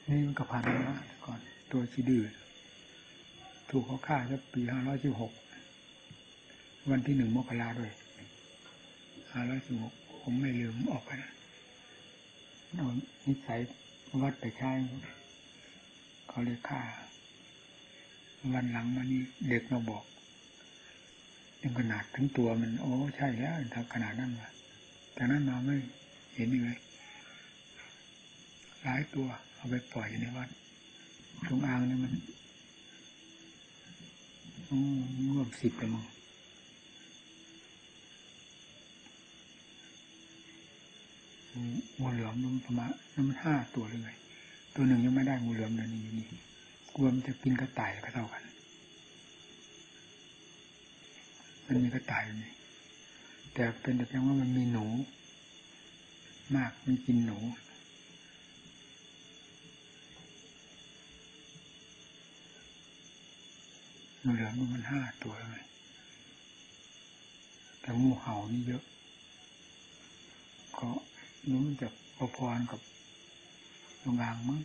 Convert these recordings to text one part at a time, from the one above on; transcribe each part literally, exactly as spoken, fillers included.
นี่มันก็ผ่านมาก่อนตัวชีดื้อถูกเขาฆ่าสักปีห้าร้อยสิบหกวันที่หนึ่งมกราด้วยห้าร้อยสิบหกผมไม่ลืมออกไปนะเอานิสัยวัดไปใช้เขาเลยฆ่าวันหลังมานี่เด็กมาบอกยังขนาดทั้งตัวมันโอ้ใช่แล้วถ้าขนาดนั้นมาแต่นั้นมาไม่เห็นยังไงหลายตัวเอาไปปล่อยในวัดตรงอ่างนี่มันอืมรวมสิบเลยมั้งงูเหลือมมันประมาณมันห้าตัวเลยไงตัวหนึ่งยังไม่ได้งูเหลือมเลยนี่อยู่นี่กลัวมันจะกินกระต่ายก็เท่ากันมันมีกระต่ายนี่แต่เป็นแต่เพียงว่ามันมีหนูมากมันกินหนูงูเหลือมมันห้าตัวเลยแต่งูเห่านี่เยอะก็นู้นจะพอๆกับโรงงานมั้ง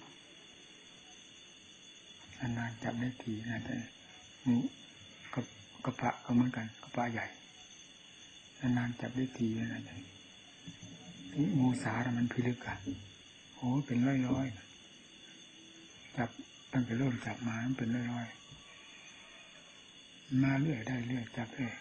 นานๆจับได้ทีนะแต่งูกับกระปะก็เหมือนกันกระปะใหญ่นานๆจับได้ทีนะอย่างนี้งูสาแต่มันพิลึกอ่ะโอ้เป็นร้อยๆจับตั้งแต่เริ่มจับมามันเป็นร้อยๆมาเรื่อยได้เรื่อยจับเลย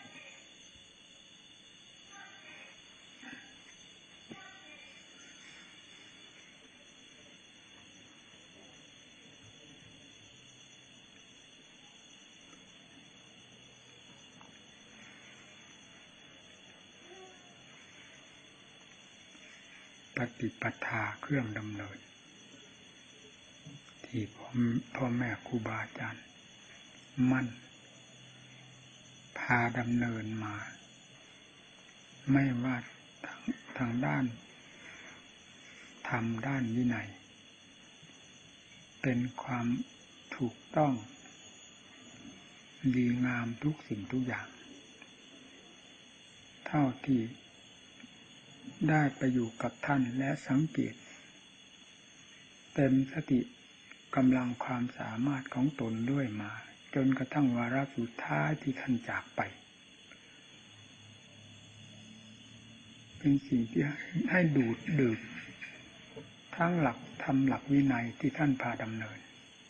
ปฏิปทาเครื่องดำเนินที่พ่อพ่อแม่ครูบาอาจารย์มั่นพาดำเนินมาไม่ว่าทางทางด้านธรรมด้านวินัยเป็นความถูกต้องดีงามทุกสิ่งทุกอย่างเท่าที่ได้ไปอยู่กับท่านและสังเกตเต็มสติกำลังความสามารถของตนด้วยมาจนกระทั่งวาระสุดท้ายที่ท่านจากไปเป็นสิ่งที่ให้ดูดดื่มทั้งหลักธรรมหลักวินัยที่ท่านพาดำเนิน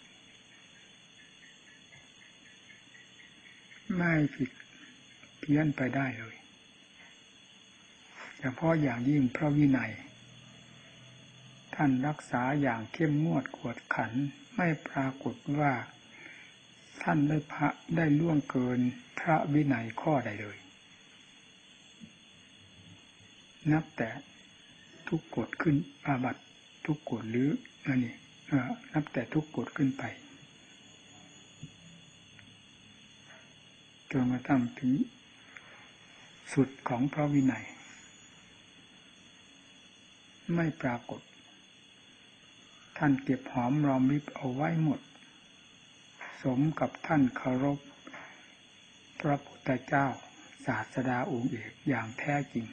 ไม่ผิดเพี้ยนไปได้เลยเฉพาะอย่างยิ่งพระวินัยท่านรักษาอย่างเข้มงวดกวดขันไม่ปรากฏว่าท่านได้พระได้ล่วงเกินพระวินัยข้อใดเลยนับแต่ทุกกฎขึ้นอาบัติทุกกฎหรืออันนี้นับแต่ทุกกฎขึ้นไปจนกระทั่งถึงสุดของพระวินัยไม่ปรากฏท่านเก็บหอมรอมริบเอาไว้หมดสมกับท่านเคารพพระพุทธเจ้าศาสดาองค์เอกอย่างแท้จริง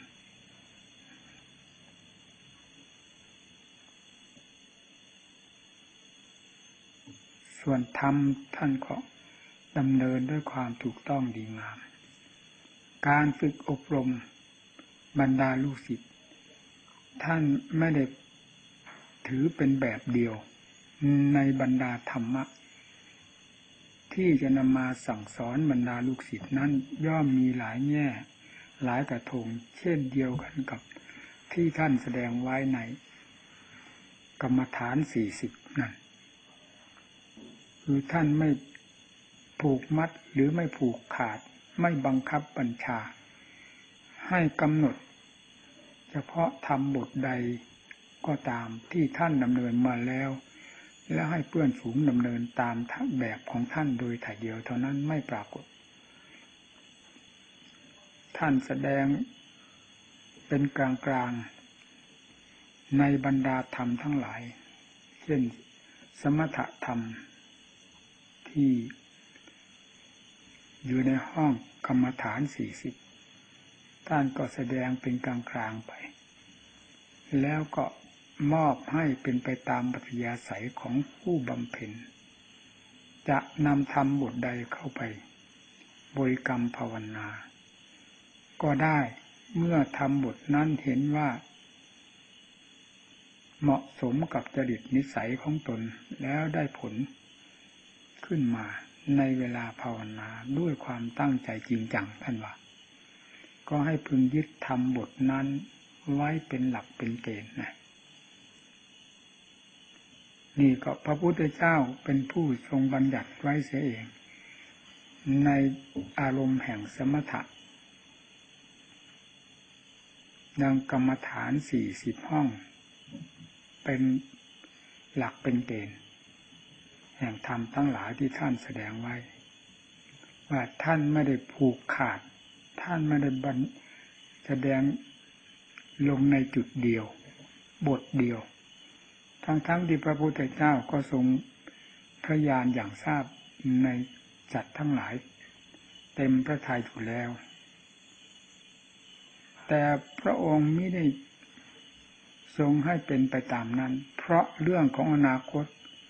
ส่วนธรรมท่านก็ดำเนินด้วยความถูกต้องดีงามการฝึกอบรมบรรดาลูกศิษย์ท่านไม่ได้ถือเป็นแบบเดียวในบรรดาธรรมะที่จะนำมาสั่งสอนบรรดาลูกศิษย์นั้นย่อมมีหลายแง่หลายกระทงเช่นเดียวกันกับที่ท่านแสดงไว้ในกรรมฐานสี่สิบนั่นคือท่านไม่ผูกมัดหรือไม่ผูกขาดไม่บังคับบัญชาให้กำหนดเฉพาะธรรมบทใดก็ตามที่ท่านดำเนินมาแล้วและให้เพื่อนฝูงดำเนินตามแบบของท่านโดยถ่ายเดียวเท่านั้นไม่ปรากฏท่านแสดงเป็นกลางๆในบรรดาธรรมทั้งหลายเช่นสมถธรรมที่อยู่ในห้องกรรมฐานสี่สิบท่านก็แสดงเป็นกลางๆไปแล้วก็มอบให้เป็นไปตามปัจยาศัยของผู้บำเพ็ญจะนำธรรมบทใดเข้าไปบริกรรมภาวนาก็ได้เมื่อทำบทนั้นเห็นว่าเหมาะสมกับจริตนิสัยของตนแล้วได้ผลขึ้นมาในเวลาภาวนาด้วยความตั้งใจจริงจังท่านว่าก็ให้พึงยึดทำบทนั้นไว้เป็นหลักเป็นเกณฑ์นะนี่ก็พระพุทธเจ้าเป็นผู้ทรงบัญญัติไว้เสียเองในอารมณ์แห่งสมถะดังกรรมฐานสี่สิบห้องเป็นหลักเป็นเกณฑ์แห่งธรรมทั้งหลายที่ท่านแสดงไว้ว่าท่านไม่ได้ผูกขาดท่านไม่ได้บัญแสดงลงในจุดเดียวบทเดียวทั้งๆ ท, ที่พระพุทธเจ้าก็ทรงพระญาณอย่างทราบในจัดทั้งหลายเต็มพระทัยอยู่แล้วแต่พระองค์ไม่ได้ทรงให้เป็นไปตามนั้นเพราะเรื่องของอนาคต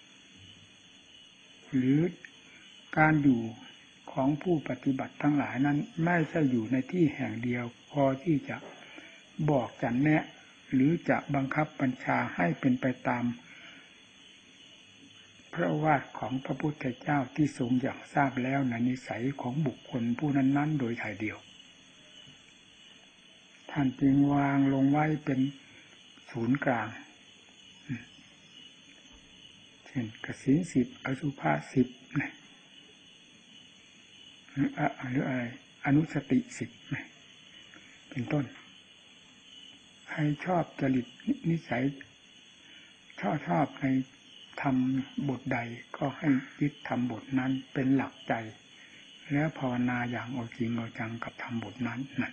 หรือการอยู่ของผู้ปฏิบัติทั้งหลายนั้นไม่ใช่อยู่ในที่แห่งเดียวพอที่จะบอกจะแนะหรือจะบังคับบัญชาให้เป็นไปตามพระวาทของพระพุทธเจ้าที่ทรงอย่างทราบแล้วในนิสัยของบุคคลผู้นั้นๆโดยถ่ายเดียวท่านจึงวางลงไว้เป็นศูนย์กลางเช่นกสิณสิบอสุภะสิบหรืออะไรอนุสติสิบเป็นต้นใครชอบจริตนิสัยชอบชอบในทำบทใดก็ให้ยึดทำบทนั้นเป็นหลักใจแล้วภาวนาอย่างเอาจริงเอาจังกับทำบทนั้นนั่น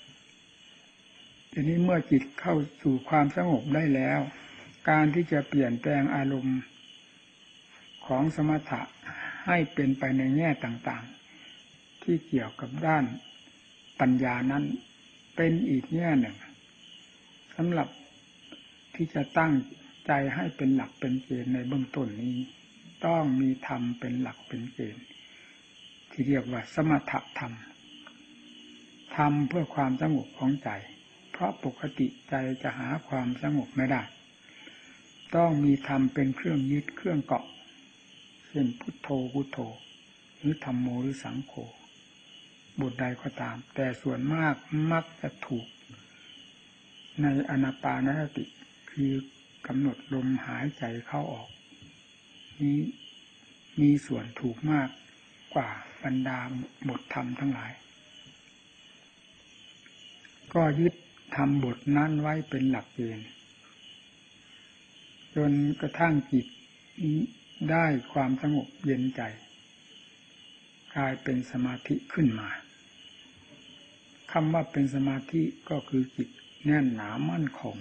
ทีนี้เมื่อจิตเข้าสู่ความสงบได้แล้วการที่จะเปลี่ยนแปลงอารมณ์ของสมถะให้เป็นไปในแง่ต่างๆที่เกี่ยวกับด้านปัญญานั้นเป็นอีกแง่หนึ่งสำหรับที่จะตั้งใจให้เป็นหลักเป็นเกณฑ์ในเบื้องต้นนี้ต้องมีธรรมเป็นหลักเป็นเกณฑ์ที่เรียกว่าสมถะธรรมธรรมเพื่อความสงบของใจเพราะปกติใจจะหาความสงบไม่ได้ต้องมีธรรมเป็นเครื่องยึดเครื่องเกาะเช่นพุทโธพุทโธหรือธัมโมหรือสังโฆบทใดก็ตามแต่ส่วนมากมักจะถูกในอานาปานสติคือกำหนดลมหายใจเข้าออกนี้มีส่วนถูกมากกว่าบรรดาบทธรรมทั้งหลายก็ยึดทำบทนั้นไว้เป็นหลักเกณฑ์จนกระทั่งจิตได้ความสงบเย็นใจกลายเป็นสมาธิขึ้นมาคำว่าเป็นสมาธิก็คือจิตแน่นหนามั่นคง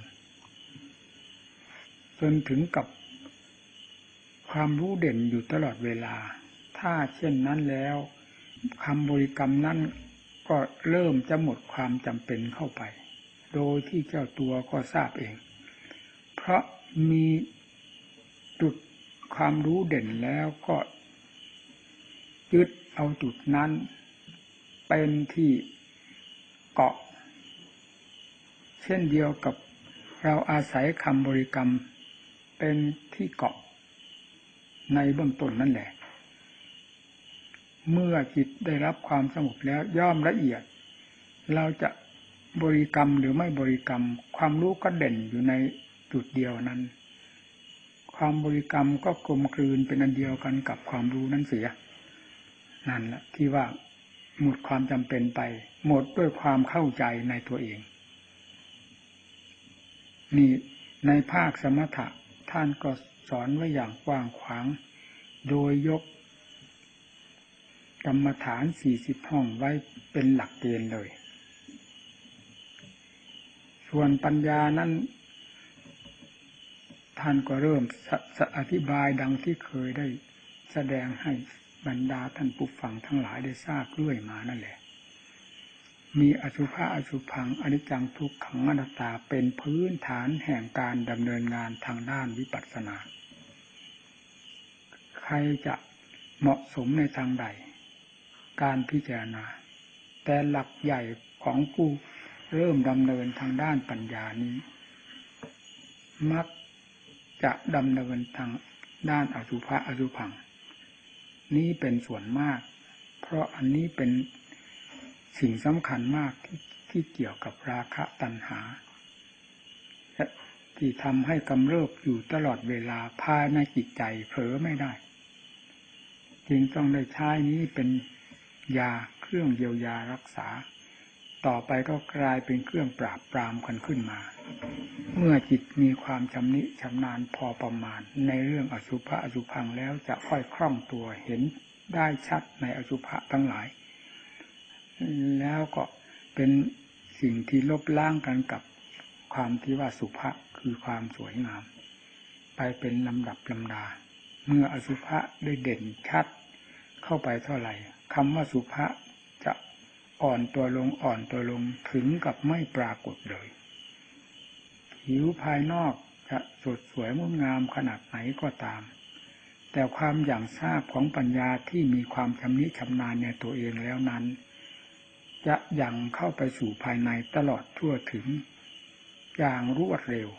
จนถึงกับความรู้เด่นอยู่ตลอดเวลาถ้าเช่นนั้นแล้วคำบริกรรมนั้นก็เริ่มจะหมดความจำเป็นเข้าไปโดยที่เจ้าตัวก็ทราบเองเพราะมีจุดความรู้เด่นแล้วก็ยึดเอาจุดนั้นเป็นที่เกาะเช่นเดียวกับเราอาศัยคำบริกรรมเป็นที่เกาะในเบื้องต้นนั่นแหละเมื่อจิตได้รับความสงบแล้วย่อมละเอียดเราจะบริกรรมหรือไม่บริกรรมความรู้ก็เด่นอยู่ในจุดเดียวนั้นความบริกรรมก็กลมกลืนเป็นอันเดียวกันกับความรู้นั้นเสียนั่นแหละที่ว่าหมดความจำเป็นไปหมดด้วยความเข้าใจในตัวเองนี่ในภาคสมถะท่านก็สอนไว้อย่างกว้างขวางโดยยกกรรมฐานสี่สิบห้องไว้เป็นหลักเกณฑ์เลยส่วนปัญญานั้นท่านก็เริ่มอธิบายดังที่เคยได้แสดงให้บรรดาท่านผู้ฟังทั้งหลายได้ทราบเรื่อยมานั่นแหละมีอสุภะอสุภังอนิจจังทุกขังอนัตตาเป็นพื้นฐานแห่งการดำเนินงานทางด้านวิปัสสนาใครจะเหมาะสมในทางใดการพิจารณาแต่หลักใหญ่ของผู้เริ่มดำเนินทางด้านปัญญานี้มักจะดำเนินทางด้านอสุภะอสุภังนี้เป็นส่วนมากเพราะอันนี้เป็นสิ่งสำคัญมากที่ที่เกี่ยวกับราคะตัณหาที่ทำให้กำเริบอยู่ตลอดเวลาภายในจิตใจเผลอไม่ได้จึงต้องได้ใช้นี้เป็นยาเครื่องเยียวยารักษาต่อไปก็กลายเป็นเครื่องปราบปรามกันขึ้นมาเมื่อจิตมีความชำนิชำนาญพอประมาณในเรื่องอสุภะอสุภังแล้วจะค่อยคล่องตัวเห็นได้ชัดในอสุภะทั้งหลายแล้วก็เป็นสิ่งที่ลบล้างกันกับความที่ว่าสุภะคือความสวยงามไปเป็นลำดับลำดาเมื่ออสุภะได้เด่นชัดเข้าไปเท่าไหร่คำว่าสุภะจะอ่อนตัวลงอ่อนตัวลงถึงกับไม่ปรากฏเลยผิวภายนอกจะสดสวยงดงามขนาดไหนก็ตามแต่ความอย่างทราบของปัญญาที่มีความชำนิชำนาญในตัวเองแล้วนั้นจะยังเข้าไปสู่ภายในตลอดทั่วถึงอย่างรวดเร็ว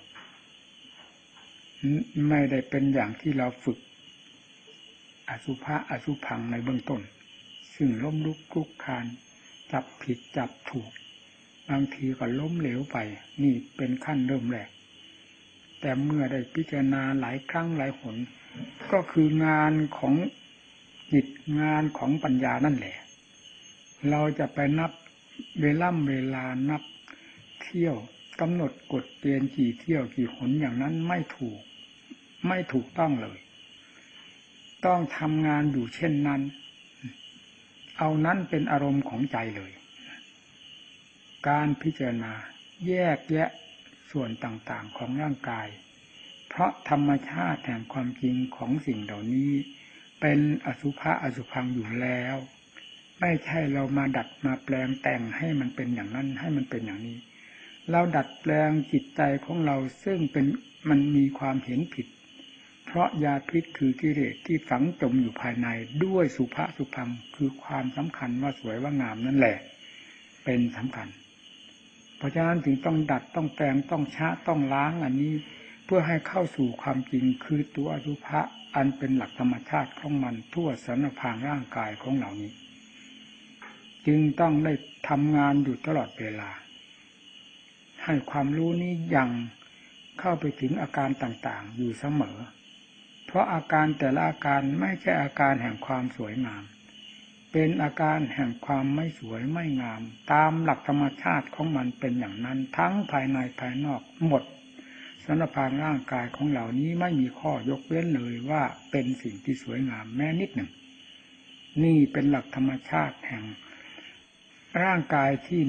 ไม่ได้เป็นอย่างที่เราฝึกอสุภะอสุภังในเบื้องต้นซึ่งล้มลุกคลุกคลานจับผิดจับถูกบางทีก็ล้มเหลวไปนี่เป็นขั้นเริ่มแรกแต่เมื่อได้พิจารณาหลายครั้งหลายหนก็คืองานของจิตงานของปัญญานั่นแหละเราจะไปนับเวล่ำเวลานับเที่ยวกำหนดกฎเกณฑ์กี่เที่ยวกี่หนอย่างนั้นไม่ถูกไม่ถูกต้องเลยต้องทำงานอยู่เช่นนั้นเอานั้นเป็นอารมณ์ของใจเลยการพิจารณาแยกแยะส่วนต่างๆของร่างกายเพราะธรรมชาติแห่งความจริงของสิ่งเหล่านี้เป็นอสุภะอสุภังอยู่แล้วไม่ใช่เรามาดัดมาแปลงแต่งให้มันเป็นอย่างนั้นให้มันเป็นอย่างนี้เราดัดแปลงจิตใจของเราซึ่งเป็นมันมีความเห็นผิดเพราะยาพิษคือกิเลสที่ฝังจมอยู่ภายในด้วยสุภะสุภังคือความสำคัญว่าสวยว่างามนั่นแหละเป็นสำคัญเพราะฉะนั้นจึงต้องดัดต้องแปลงต้องชะต้องล้างอันนี้เพื่อให้เข้าสู่ความจริงคือตัวอสุภะอันเป็นหลักธรรมชาติของมันทั่วสรรพางร่างกายของเหล่านี้จึงต้องได้ทำงานอยู่ตลอดเวลาให้ความรู้นี้ยังเข้าไปถึงอาการต่างๆอยู่เสมอเพราะอาการแต่ละอาการไม่ใช่อาการแห่งความสวยงามเป็นอาการแห่งความไม่สวยไม่งามตามหลักธรรมชาติของมันเป็นอย่างนั้นทั้งภายในภายนอกหมดสรรพางร่างกายของเหล่านี้ไม่มีข้อยกเว้นเลยว่าเป็นสิ่งที่สวยงามแม้นิดหนึ่งนี่เป็นหลักธรรมชาติแห่งร่างกายที่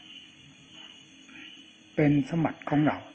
เป็นสมบัติของเรา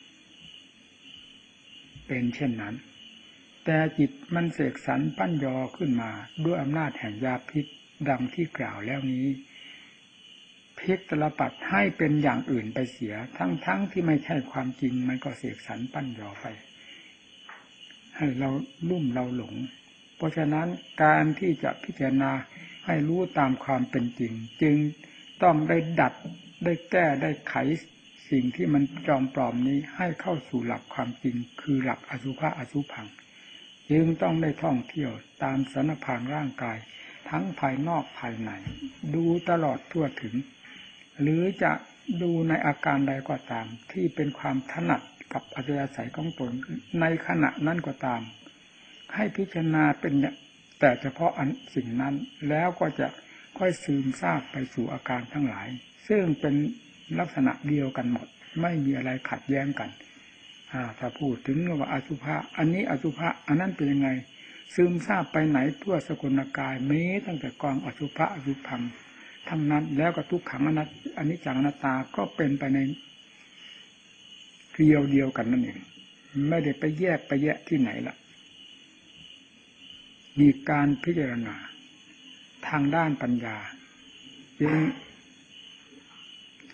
เป็นเช่นนั้นแต่จิตมันเสกสรรปั้นยอขึ้นมาด้วยอำนาจแห่งยาพิษดังที่กล่าวแล้วนี้พิษตลปัดให้เป็นอย่างอื่นไปเสียทั้งๆ ท, ที่ไม่ใช่ความจริงมันก็เสกสรรปั้นยอไปให้เราลุ่มเราหลงเพราะฉะนั้นการที่จะพิจารณาให้รู้ตามความเป็นจริงจึงต้องได้ดัดได้แก้ได้ไขสิ่งที่มันจอมปลอมนี้ให้เข้าสู่หลักความจริงคือหลักอสุภะอสุภังจึงต้องได้ท่องเที่ยวตามสรรพางร่างกายทั้งภายนอกภายในดูตลอดทั่วถึงหรือจะดูในอาการใดก็ตามที่เป็นความถนัดกับอัธยาศัยของตนในขณะนั้นก็ตามให้พิจารณาเป็นแต่เฉพาะอันสิ่งนั้นแล้วก็จะค่อยซึมซาบไปสู่อาการทั้งหลายซึ่งเป็นลักษณะเดียวกันหมดไม่มีอะไรขัดแย้งกันถ้าพูดถึงว่าอสุภะอันนี้อสุภะอันนั้นเป็นยังไงซึมซาบไปไหนทั่วสกุลกายเม้ตั้งแต่กองอสุภะอสุภังทั้งนั้นแล้วก็ทุกขังอนัตอนิจจังอนัตตาก็เป็นไปในเดียวเดียวกันนั่นเองไม่ได้ไปแยกไปแยะที่ไหนล่ะมีการพิจารณาทางด้านปัญญาจึง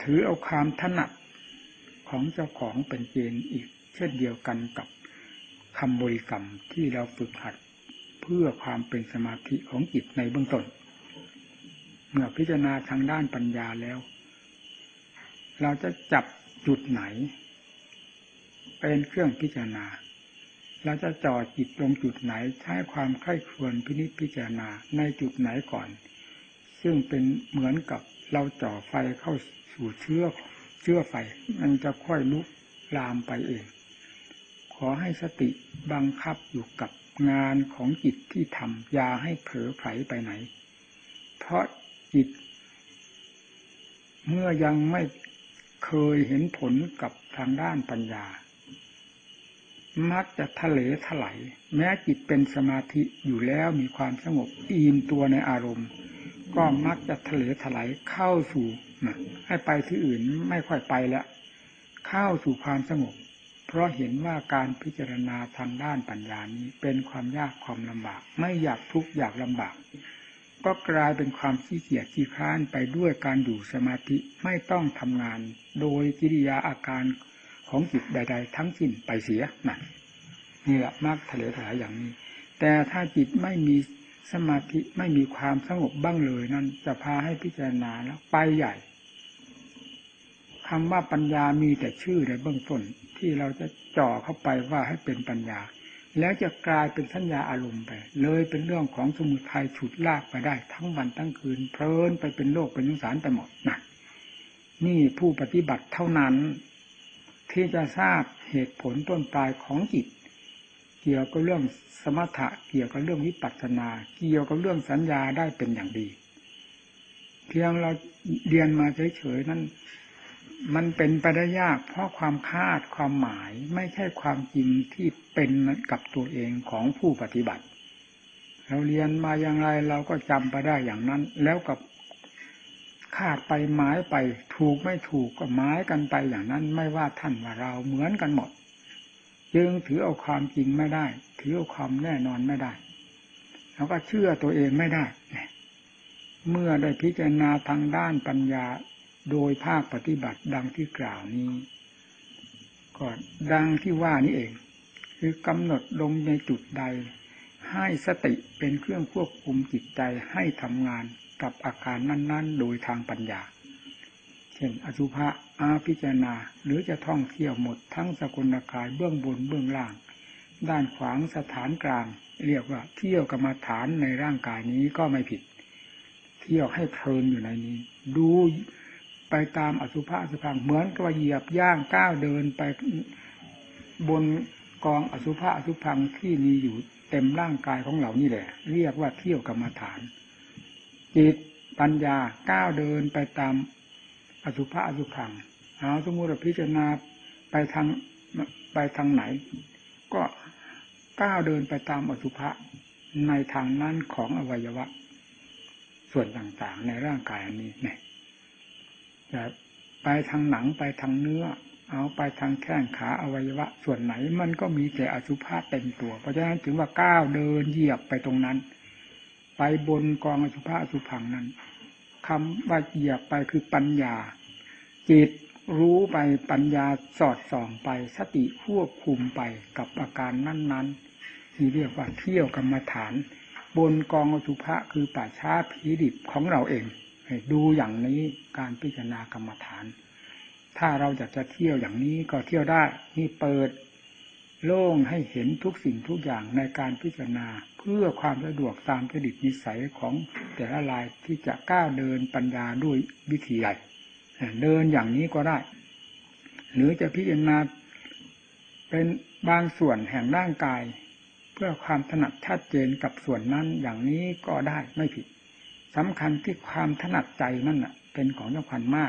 ถือเอาความถนัดของเจ้าของเป็นเกณฑ์อีกเช่นเดียวกันกับคำบริกรรมที่เราฝึกหัดเพื่อความเป็นสมาธิของจิตในเบื้องต้นเมื่อพิจารณาทางด้านปัญญาแล้วเราจะจับจุดไหนเป็นเครื่องพิจารณาเราจะจ่อจิตลงจุดไหนใช้ความใคร่ครวญพินิจพิจารณาในจุดไหนก่อนซึ่งเป็นเหมือนกับเราจ่อไฟเข้าสู่เชื้อเชื้อไฟมันจะค่อยลุกลามไปเองขอให้สติบังคับอยู่กับงานของจิตที่ทำอย่าให้เผลอไผลไปไหนเพราะจิตเมื่อยังไม่เคยเห็นผลกับทางด้านปัญญามักจะทะเลถลายแม้จิตเป็นสมาธิอยู่แล้วมีความสงบอิ่มตัวในอารมณ์ก็มักจะทะเลถลายเข้าสู่ให้ไปที่อื่นไม่ค่อยไปแล้วเข้าสู่ความสงบเพราะเห็นว่าการพิจารณาทางด้านปัญญานี้เป็นความยากความลำบากไม่อยากทุกข์อยากลำบากก็กลายเป็นความขี้เกียจขี้คร้านไปด้วยการอยู่สมาธิไม่ต้องทำงานโดยกิริยาอาการของจิตใดๆทั้งสิ้นไปเสียนั่นนี่แหละมักทะเลถลายอย่างนี้แต่ถ้าจิตไม่มีสมาธิไม่มีความสงบบ้างเลยนั่นจะพาให้พิจารณาแล้วไปใหญ่คำว่าปัญญามีแต่ชื่อในเบื้องต้นที่เราจะจ่อเข้าไปว่าให้เป็นปัญญาแล้วจะกลายเป็นสัญญาอารมณ์ไปเลยเป็นเรื่องของสมุทัยฉุดลากไปได้ทั้งวันทั้งคืนเพลินไปเป็นโลกเป็นสงสารไปหมดนั่นนี่ผู้ปฏิบัติเท่านั้นที่จะทราบเหตุผลต้นปลายของจิตเกี่ยวกับเรื่องสมถะเกี่ยวกับเรื่องวิปัสสนาเกี่ยวกับเรื่องสัญญาได้เป็นอย่างดีเพียงเราเรียนมาเฉยๆนั้นมันเป็นไปได้ยากเพราะความคาดความหมายไม่ใช่ความจริงที่เป็นกับตัวเองของผู้ปฏิบัติเราเรียนมาอย่างไรเราก็จำไปได้อย่างนั้นแล้วกับคาดไปหมายไปถูกไม่ถูกก็หมายกันไปอย่างนั้นไม่ว่าท่านว่าเราเหมือนกันหมดจึงถือเอาความจริงไม่ได้ถือเอาความแน่นอนไม่ได้แล้วก็เชื่อตัวเองไม่ได้เมื่อได้พิจารณาทางด้านปัญญาโดยภาคปฏิบัติดังที่กล่าวนี้ก็ดังที่ว่านี้เองคือกำหนดลงในจุดใดให้สติเป็นเครื่องควบคุมจิตใจให้ทำงานกับอาการนั้นๆโดยทางปัญญาเช่นอสุภะอาพิจารณาหรือจะท่องเที่ยวหมดทั้งสกุลกายเบื้องบนเบื้องล่างด้านขวางสถานกลางเรียกว่าเที่ยวกรรมฐานในร่างกายนี้ก็ไม่ผิดเที่ยวให้เพลินอยู่ในนี้ดูไปตามอสุภะอสุภังเหมือนกับเหยียบย่างก้าวเดินไปบนกองอสุภะอสุภังที่มีอยู่เต็มร่างกายของเรานี่แหละเรียกว่าเที่ยวกรรมฐานจิตปัญญาก้าวเดินไปตามอสุภะอสุภังเอาสมมุติพิจารณาไปทางไปทางไหนก็ก้าวเดินไปตามอสุภะในทางนั้นของอวัยวะส่วนต่างๆในร่างกายอันนี้เนี่ยจะไปทางหนังไปทางเนื้อเอาไปทางแข้งขาอวัยวะส่วนไหนมันก็มีแต่อสุภะเต็มตัวเพราะฉะนั้นถึงว่าก้าวเดินเหยียบไปตรงนั้นไปบนกองอสุภะอสุภังนั้นคำว่าเหยียบไปคือปัญญาจิตรู้ไปปัญญาสอดส่องไปสติควบคุมไปกับอาการนั้นๆนี่เรียกว่าเที่ยวกรรมฐานบนกองอสุภะคือป่าช้าผีดิบของเราเองให้ดูอย่างนี้การพิจารณากรรมฐานถ้าเราอยากจะเที่ยวอย่างนี้ก็เที่ยวได้นี่เปิดโล่งให้เห็นทุกสิ่งทุกอย่างในการพิจารณาเพื่อความสะดวกตามจริตนิสัยของแต่ละรายที่จะก้าวเดินปัญญาด้วยวิธีใดเดินอย่างนี้ก็ได้หรือจะพิจารณาเป็นบางส่วนแห่งร่างกายเพื่อความถนัดชัดเจนกับส่วนนั้นอย่างนี้ก็ได้ไม่ผิดสำคัญที่ความถนัดใจนั่นน่ะเป็นของสำคัญมาก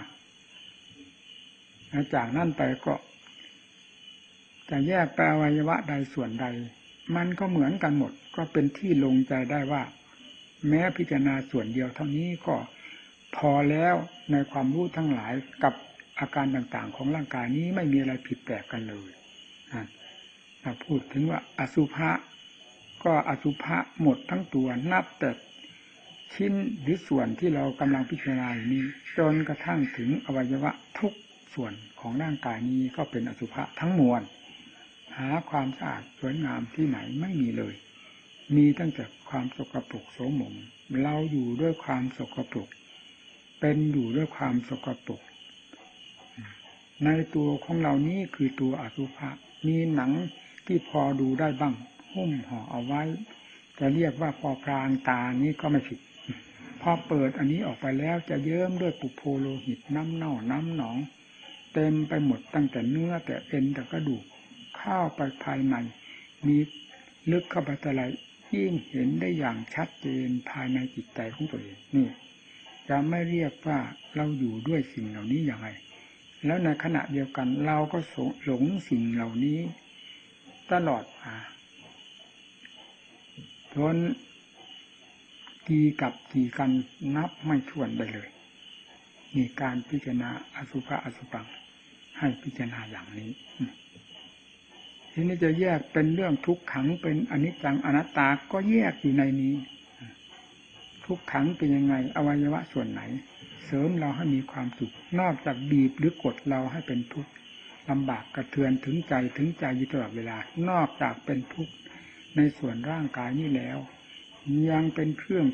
จากนั้นไปก็จะแยกไปอวัยวะใดส่วนใดมันก็เหมือนกันหมดก็เป็นที่ลงใจได้ว่าแม้พิจารณาส่วนเดียวเท่านี้ก็พอแล้วในความรู้ทั้งหลายกับอาการต่างๆของร่างกายนี้ไม่มีอะไรผิดแปลกกันเลยถ้าพูดถึงว่าอสุภะก็อสุภะหมดทั้งตัวนับแต่ชิ้นหรือส่วนที่เรากำลังพิจารณาอยู่นี้จนกระทั่งถึงอวัยวะทุกส่วนของร่างกายนี้ก็เป็นอสุภะทั้งมวลหาความสะอาดสวยงามที่ไหนไม่มีเลยมีตั้งแต่ความสกปรกโสมมเราอยู่ด้วยความสกปรกเป็นอยู่ด้วยความสกปรกในตัวของเรานี้คือตัวอสุภะมีหนังที่พอดูได้บ้างหุ้มห่อเอาไว้จะเรียกว่าพอพรางตานี้ก็ไม่ผิดพอเปิดอันนี้ออกไปแล้วจะเยิ้มด้วยปุโพโลหิตน้ำเน่าน้ำหนองเต็มไปหมดตั้งแต่เนื้อแต่เอ็นแต่กระดูกเข้าไปภายในมีลึกเข้าไปแต่ไรยิ่งเห็นได้อย่างชัดเจนภายในจิตใจของตัวเองนี่จะไม่เรียกว่าเราอยู่ด้วยสิ่งเหล่านี้อย่างไรแล้วในขณะเดียวกันเราก็หลงสิ่งเหล่านี้ตลอดมาจนกี่กับกี่กันนับไม่ถ้วนได้เลยมีการพิจารณาอสุภะอสุภังให้พิจารณาอย่างนี้ทีนี้จะแยกเป็นเรื่องทุกขังเป็นอนิจจังอนัตตาก็แยกอยู่ในนี้ทุกขังเป็นยังไงอวัยวะส่วนไหนเสริมเราให้มีความสุขนอกจากบีบหรือกดเราให้เป็นทุกข์ลำบากกระเทือนถึงใจถึงใจอยู่ตลอดเวลานอกจากเป็นทุกข์ในส่วนร่างกายนี้แล้วยังเป็นเครื่อง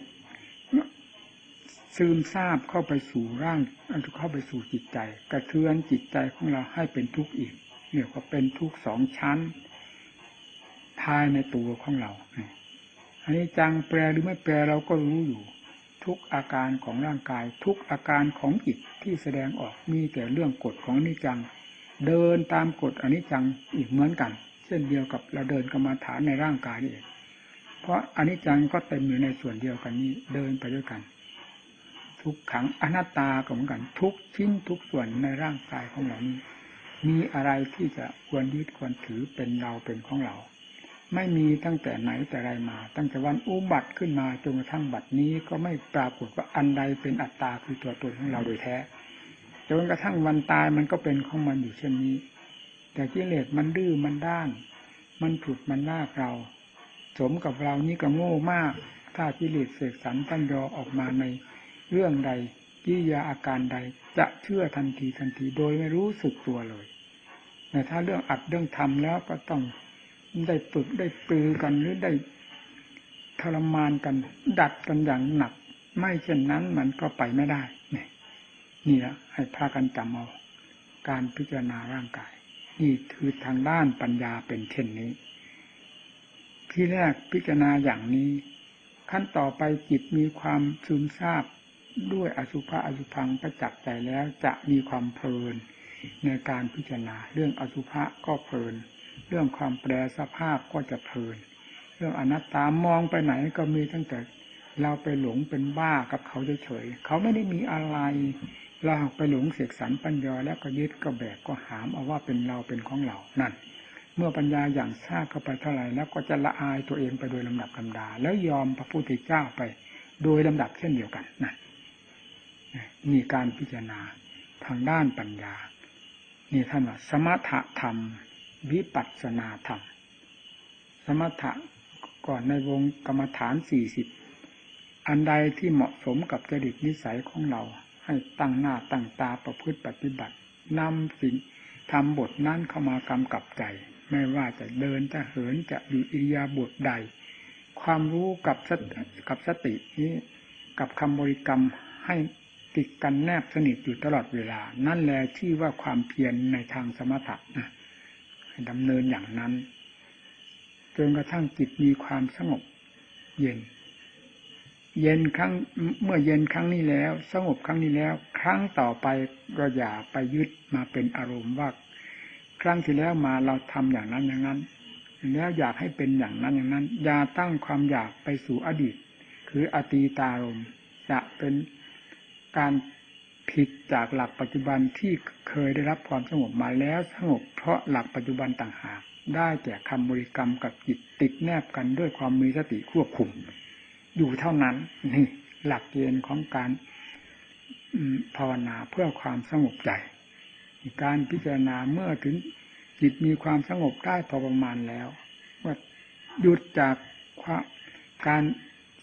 ซึมซาบเข้าไปสู่ร่างเข้าไปสู่จิตใจกระเทือนจิตใจของเราให้เป็นทุกข์อีกเนี่ยก็เป็นทุกข์สองชั้นภายในตัวของเราอันนี้จังแปลหรือไม่แปลเราก็รู้อยู่ทุกอาการของร่างกายทุกอาการของจิตที่แสดงออกมีแต่เรื่องกฎของอนิจจังเดินตามกฎอนิจจังอีกเหมือนกันเช่นเดียวกับเราเดินกรรมฐานในร่างกายนี่เองเพราะอนิจจังก็เต็มอยู่ในส่วนเดียวกันนี้เดินไปด้วยกันทุกขังอนัตตาก็เหมือนกันทุกชิ้นทุกส่วนในร่างกายของเรานี้มีอะไรที่จะควรยึดควรถือเป็นเราเป็นของเราไม่มีตั้งแต่ไหนแต่ไรมาตั้งแต่วันอุบัติขึ้นมาจนกระทั่งบัดนี้ก็ไม่ปรากฏว่าอันใดเป็นอัตตาคือตัวตนของเราโดยแท้จนกระทั่งวันตายมันก็เป็นของมันอยู่เช่นนี้แต่กิเลสมันดื้อมันด้านมันฉุดมันลากเราสมกับเรานี่ก็โง่มากถ้ากิเลสเสกสรรตั้งยอออกมาในเรื่องใดกิริยาอาการใดจะเชื่อทันทีทันทีโดยไม่รู้สึกตัวเลยแต่ถ้าเรื่องอัดเรื่องทำแล้วก็ต้องได้ฝึกได้ปรือกันหรือได้ทรมานกันดัดกันอย่างหนักไม่เช่นนั้นมันก็ไปไม่ได้นี่นี่แหละให้พากันจำเอาการพิจารณาร่างกายนี่คือทางด้านปัญญาเป็นเช่นนี้ที่แรกพิจารณาอย่างนี้ขั้นต่อไปจิตมีความซึมซาบด้วยอสุภะอสุภังประจักษ์ใจแล้วจะมีความเพลินในการพิจารณาเรื่องอสุภะก็เพลินเรื่องความแปรสภาพก็จะเพลินเรื่องอนัตตามองไปไหนก็มีตั้งแต่เราไปหลงเป็นบ้ากับเขาเฉยๆเขาไม่ได้มีอะไรเราไปหลงเสกสรรปัญญาแล้วก็ยึดก็แบกก็หามเอาว่าเป็นเราเป็นของเรานั่นเมื่อปัญญาอย่างทราบเข้าไปเท่าไหร่แล้วก็จะละอายตัวเองไปโดยลำดับลำดาแล้วยอมพระพุทธเจ้าไปโดยลำดับเช่นเดียวกันนั่นมีการพิจารณาทางด้านปัญญานี่ท่านว่าสมถะธรรมวิปัสสนาธรรมสมถะก่อนในวงกรรมฐานสี่สิบอันใดที่เหมาะสมกับจริตนิสัยของเราให้ตั้งหน้าตั้งตาประพฤติปฏิบัตินำสิ่งทำบทนั้นเข้ามากำกับใจไม่ว่าจะเดินจะเหินจะอยู่อิริยาบถใดความรู้กับสติกับสตินี้กับคำบริกรรมให้ติดกันแนบสนิทอยู่ตลอดเวลานั่นแหละที่ว่าความเพียรในทางสมถะนะดำเนินอย่างนั้นจนกระทั่งจิตมีความสงบเย็นเย็นครั้งเมื่อเย็นครั้งนี้แล้วสงบครั้งนี้แล้วครั้งต่อไปก็อย่าไปยึดมาเป็นอารมณ์ว่าครั้งที่แล้วมาเราทำอย่างนั้นอย่างนั้นแล้วอยากให้เป็นอย่างนั้นอย่างนั้นอย่าตั้งความอยากไปสู่อดีตคืออตีตารมณ์จะเป็นการผิดจากหลักปัจจุบันที่เคยได้รับความสงบมาแล้วสงบเพราะหลักปัจจุบันต่างหากได้แก่คำบริกรรมกับจิตติดแนบกันด้วยความมีสติควบคุมอยู่เท่านั้นนี่หลักเกณฑ์ของการภาวนาเพื่อความสงบใจการพิจารณาเมื่อถึงจิตมีความสงบได้พอประมาณแล้วว่าหยุดจากการ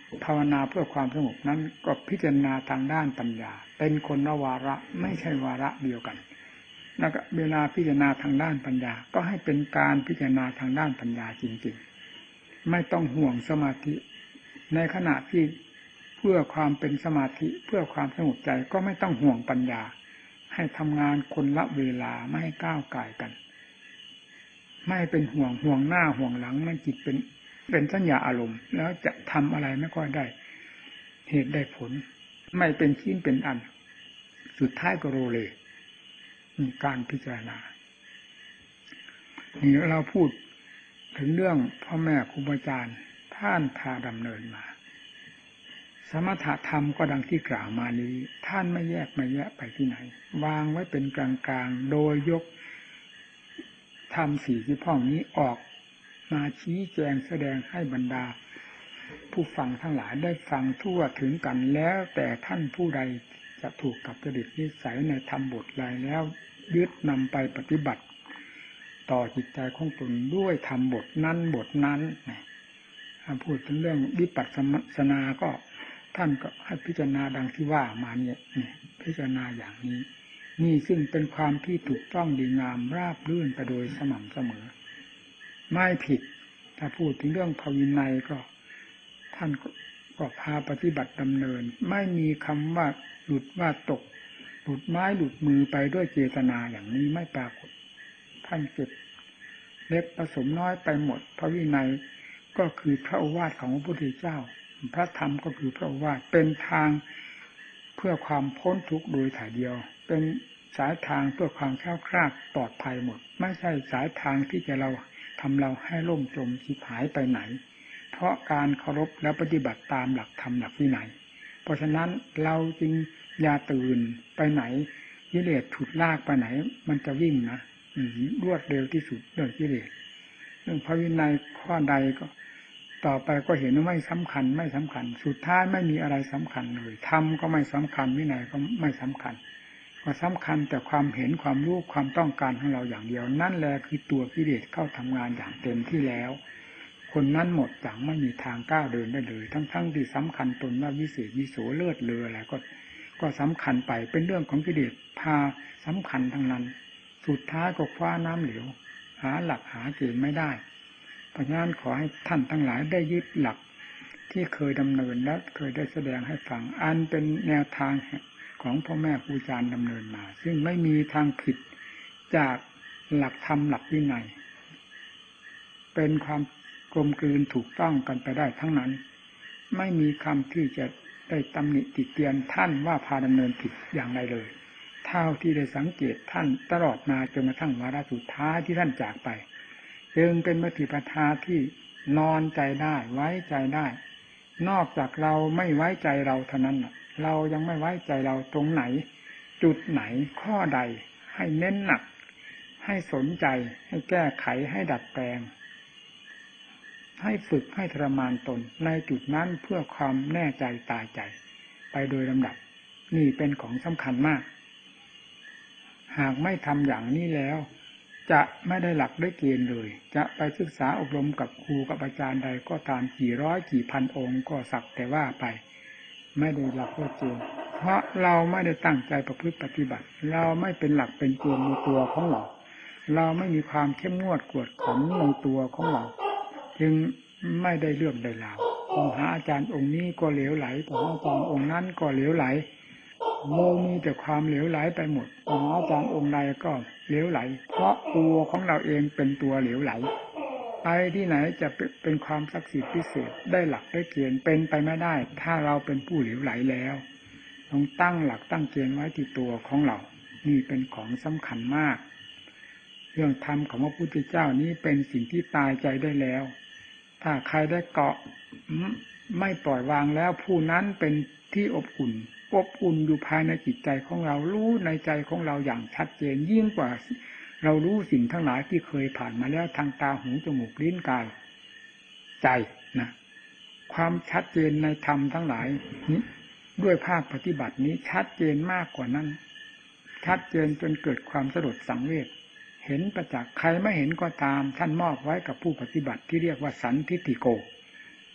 ภาวนาเพื่อความสงบนั้นก็พิจารณาทางด้านปัญญาเป็นคนละวาระไม่ใช่วาระเดียวกันแล้วก็เวลาพิจารณาทางด้านปัญญาก็ให้เป็นการพิจารณาทางด้านปัญญาจริงๆไม่ต้องห่วงสมาธิในขณะที่เพื่อความเป็นสมาธิเพื่อความสงบใจก็ไม่ต้องห่วงปัญญาให้ทำงานคนละเวลาไม่ให้ก้าวไก่กันไม่เป็นห่วงห่วงหน้าห่วงหลังมันจิตเป็นเป็นสัญญาอารมณ์แล้วจะทำอะไรไม่ค่อยได้เหตุได้ผลไม่เป็นชิ้นเป็นอันสุดท้ายก็โรเลมีการพิจารณานี่เราพูดถึงเรื่องพ่อแม่ครูบาอาจารย์ท่านพาดำเนินมาสมถะธรรมก็ดังที่กล่าวมานี้ท่านไม่แยกไม่แยะไปที่ไหนวางไว้เป็นกลางๆโดยยกธรรมสี่ที่พ่องนี้ออกมาชี้แจงแสดงให้บรรดาผู้ฟังทั้งหลายได้ฟังทั่วถึงกันแล้วแต่ท่านผู้ใดจะถูกกับจริตนิสัยในธรรมบทใดแล้วยึดนำไปปฏิบัติต่อจิตใจของตนด้วยธรรมบทนั้นบทนั้นถ้าพูดถึงเรื่องวิปัสสนาก็ท่านก็ให้พิจารณาดังที่ว่ามาเนี่ยพิจารณาอย่างนี้นี่ซึ่งเป็นความที่ถูกต้องดีงามราบรื่นไปโดยสม่ำเสมอไม่ผิดถ้าพูดถึงเรื่องภาวินัยก็ท่านก็พาปฏิบัติดำเนินไม่มีคำว่าหลุดว่าตกหลุดไม้หลุดมือไปด้วยเจตนาอย่างนี้ไม่ปรากฏท่านเก็บเล็กผสมน้อยไปหมดพระวินัยก็คือพระโอวาทของพระพุทธเจ้าพระธรรมก็คือพระโอวาทเป็นทางเพื่อความพ้นทุกข์โดยถ่ายเดียวเป็นสายทางเพื่อความแคล้วคลาดปลอดภัยหมดไม่ใช่สายทางที่จะเราทำเราให้ล่มจมชิบหายไปไหนเพราะการเคารพและปฏิบัติตามหลักธรรมหลักวินัยเพราะฉะนั้นเราจึงอย่าตื่นไปไหนกิเลสฉุดลากไปไหนมันจะวิ่งนะรวดเร็วที่สุดเรื่องกิเลสเรื่องพระวินัยข้อใดก็ต่อไปก็เห็นว่าไม่สำคัญไม่สำคัญสุดท้ายไม่มีอะไรสำคัญเลยธรรมก็ไม่สำคัญวินัยก็ไม่สำคัญก็สำคัญแต่ความเห็นความรู้ความต้องการของเราอย่างเดียวนั่นแหละคือตัวกิเลสเข้าทำงานอย่างเต็มที่แล้วคนนั้นหมดอย่างไม่มีทางก้าวเดินได้เลยทั้งๆที่สำคัญตนว่าวิเศษวิโสเลิศเลออะไรก็ก็สำคัญไปเป็นเรื่องของกิเลสพาสำคัญทั้งนั้นสุดท้ายก็คว้าน้ำเหลวหาหลักหาเกณฑ์ไม่ได้เพราะฉะนั้นขอให้ท่านทั้งหลายได้ยึดหลักที่เคยดำเนินและเคยได้แสดงให้ฟังอันเป็นแนวทางของพ่อแม่ครูอาจารย์ดำเนินมาซึ่งไม่มีทางผิดจากหลักธรรมหลักวินัยเป็นความกลมกลืนถูกต้องกันไปได้ทั้งนั้นไม่มีคำที่จะได้ตำหนิติเตียนท่านว่าพาดำเนินผิดอย่างใดเลยเท่าที่ได้สังเกตท่านตลอดมาจนกระทั่งวาระสุดท้ายที่ท่านจากไปจึงเป็นมติปทาที่นอนใจได้ไว้ใจได้นอกจากเราไม่ไว้ใจเราเท่านั้นเรายังไม่ไว้ใจเราตรงไหนจุดไหนข้อใดให้เน้นหนักให้สนใจให้แก้ไขให้ดัดแปลงให้ฝึกให้ทรมานตนในจุดนั้นเพื่อความแน่ใจตายใจไปโดยลำดับนี่เป็นของสำคัญมากหากไม่ทำอย่างนี้แล้วจะไม่ได้หลักได้เกณฑ์เลยจะไปศึกษาอบรมกับครูกับอาจารย์ใดก็ตามกี่ร้อยกี่พันองค์ก็สักแต่ว่าไปไม่ได้หลักได้เกณฑ์เพราะเราไม่ได้ตั้งใจประพฤติปฏิบัติเราไม่เป็นหลักเป็นเกณฑ์ในตัวของเราเราไม่มีความเข้มงวดกวดขันในตัวของเราจึงไม่ได้เรื่องได้ราวพอหาอาจารย์องค์นี้ก็เหลวไหลพอหาอาจารย์องค์นั้นก็เหลวไหลโลกมีแต่ความเหลวไหลไปหมดพอหาอาจารย์องค์ใดก็เหลวไหลเพราะตัวของเราเองเป็นตัวเหลวไหลไปที่ไหนจะเป็นความศักดิ์สิทธิ์พิเศษได้หลักได้เกณฑ์เป็นไปไม่ได้ถ้าเราเป็นผู้เหลวไหลแล้วต้องตั้งหลักตั้งเกณฑ์ไว้ที่ตัวของเรานี่เป็นของสำคัญมากเรื่องธรรมของพระพุทธเจ้านี้เป็นสิ่งที่ตายใจได้แล้วถ้าใครได้เกาะไม่ปล่อยวางแล้วผู้นั้นเป็นที่อบอุ่นอบอุ่นอยู่ภายในจิตใจของเรารู้ในใจของเราอย่างชัดเจนยิ่งกว่าเรารู้สิ่งทั้งหลายที่เคยผ่านมาแล้วทางตาหูจมูกลิ้นกายใจนะความชัดเจนในธรรมทั้งหลายนี้ด้วยภาคปฏิบัตินี้ชัดเจนมากกว่านั้นชัดเจนจนเกิดความสลดสังเวชเห็นประจักษ์ใครไม่เห็นก็ตามท่านมอบไว้กับผู้ปฏิบัติที่เรียกว่าสันทิฏฐิโก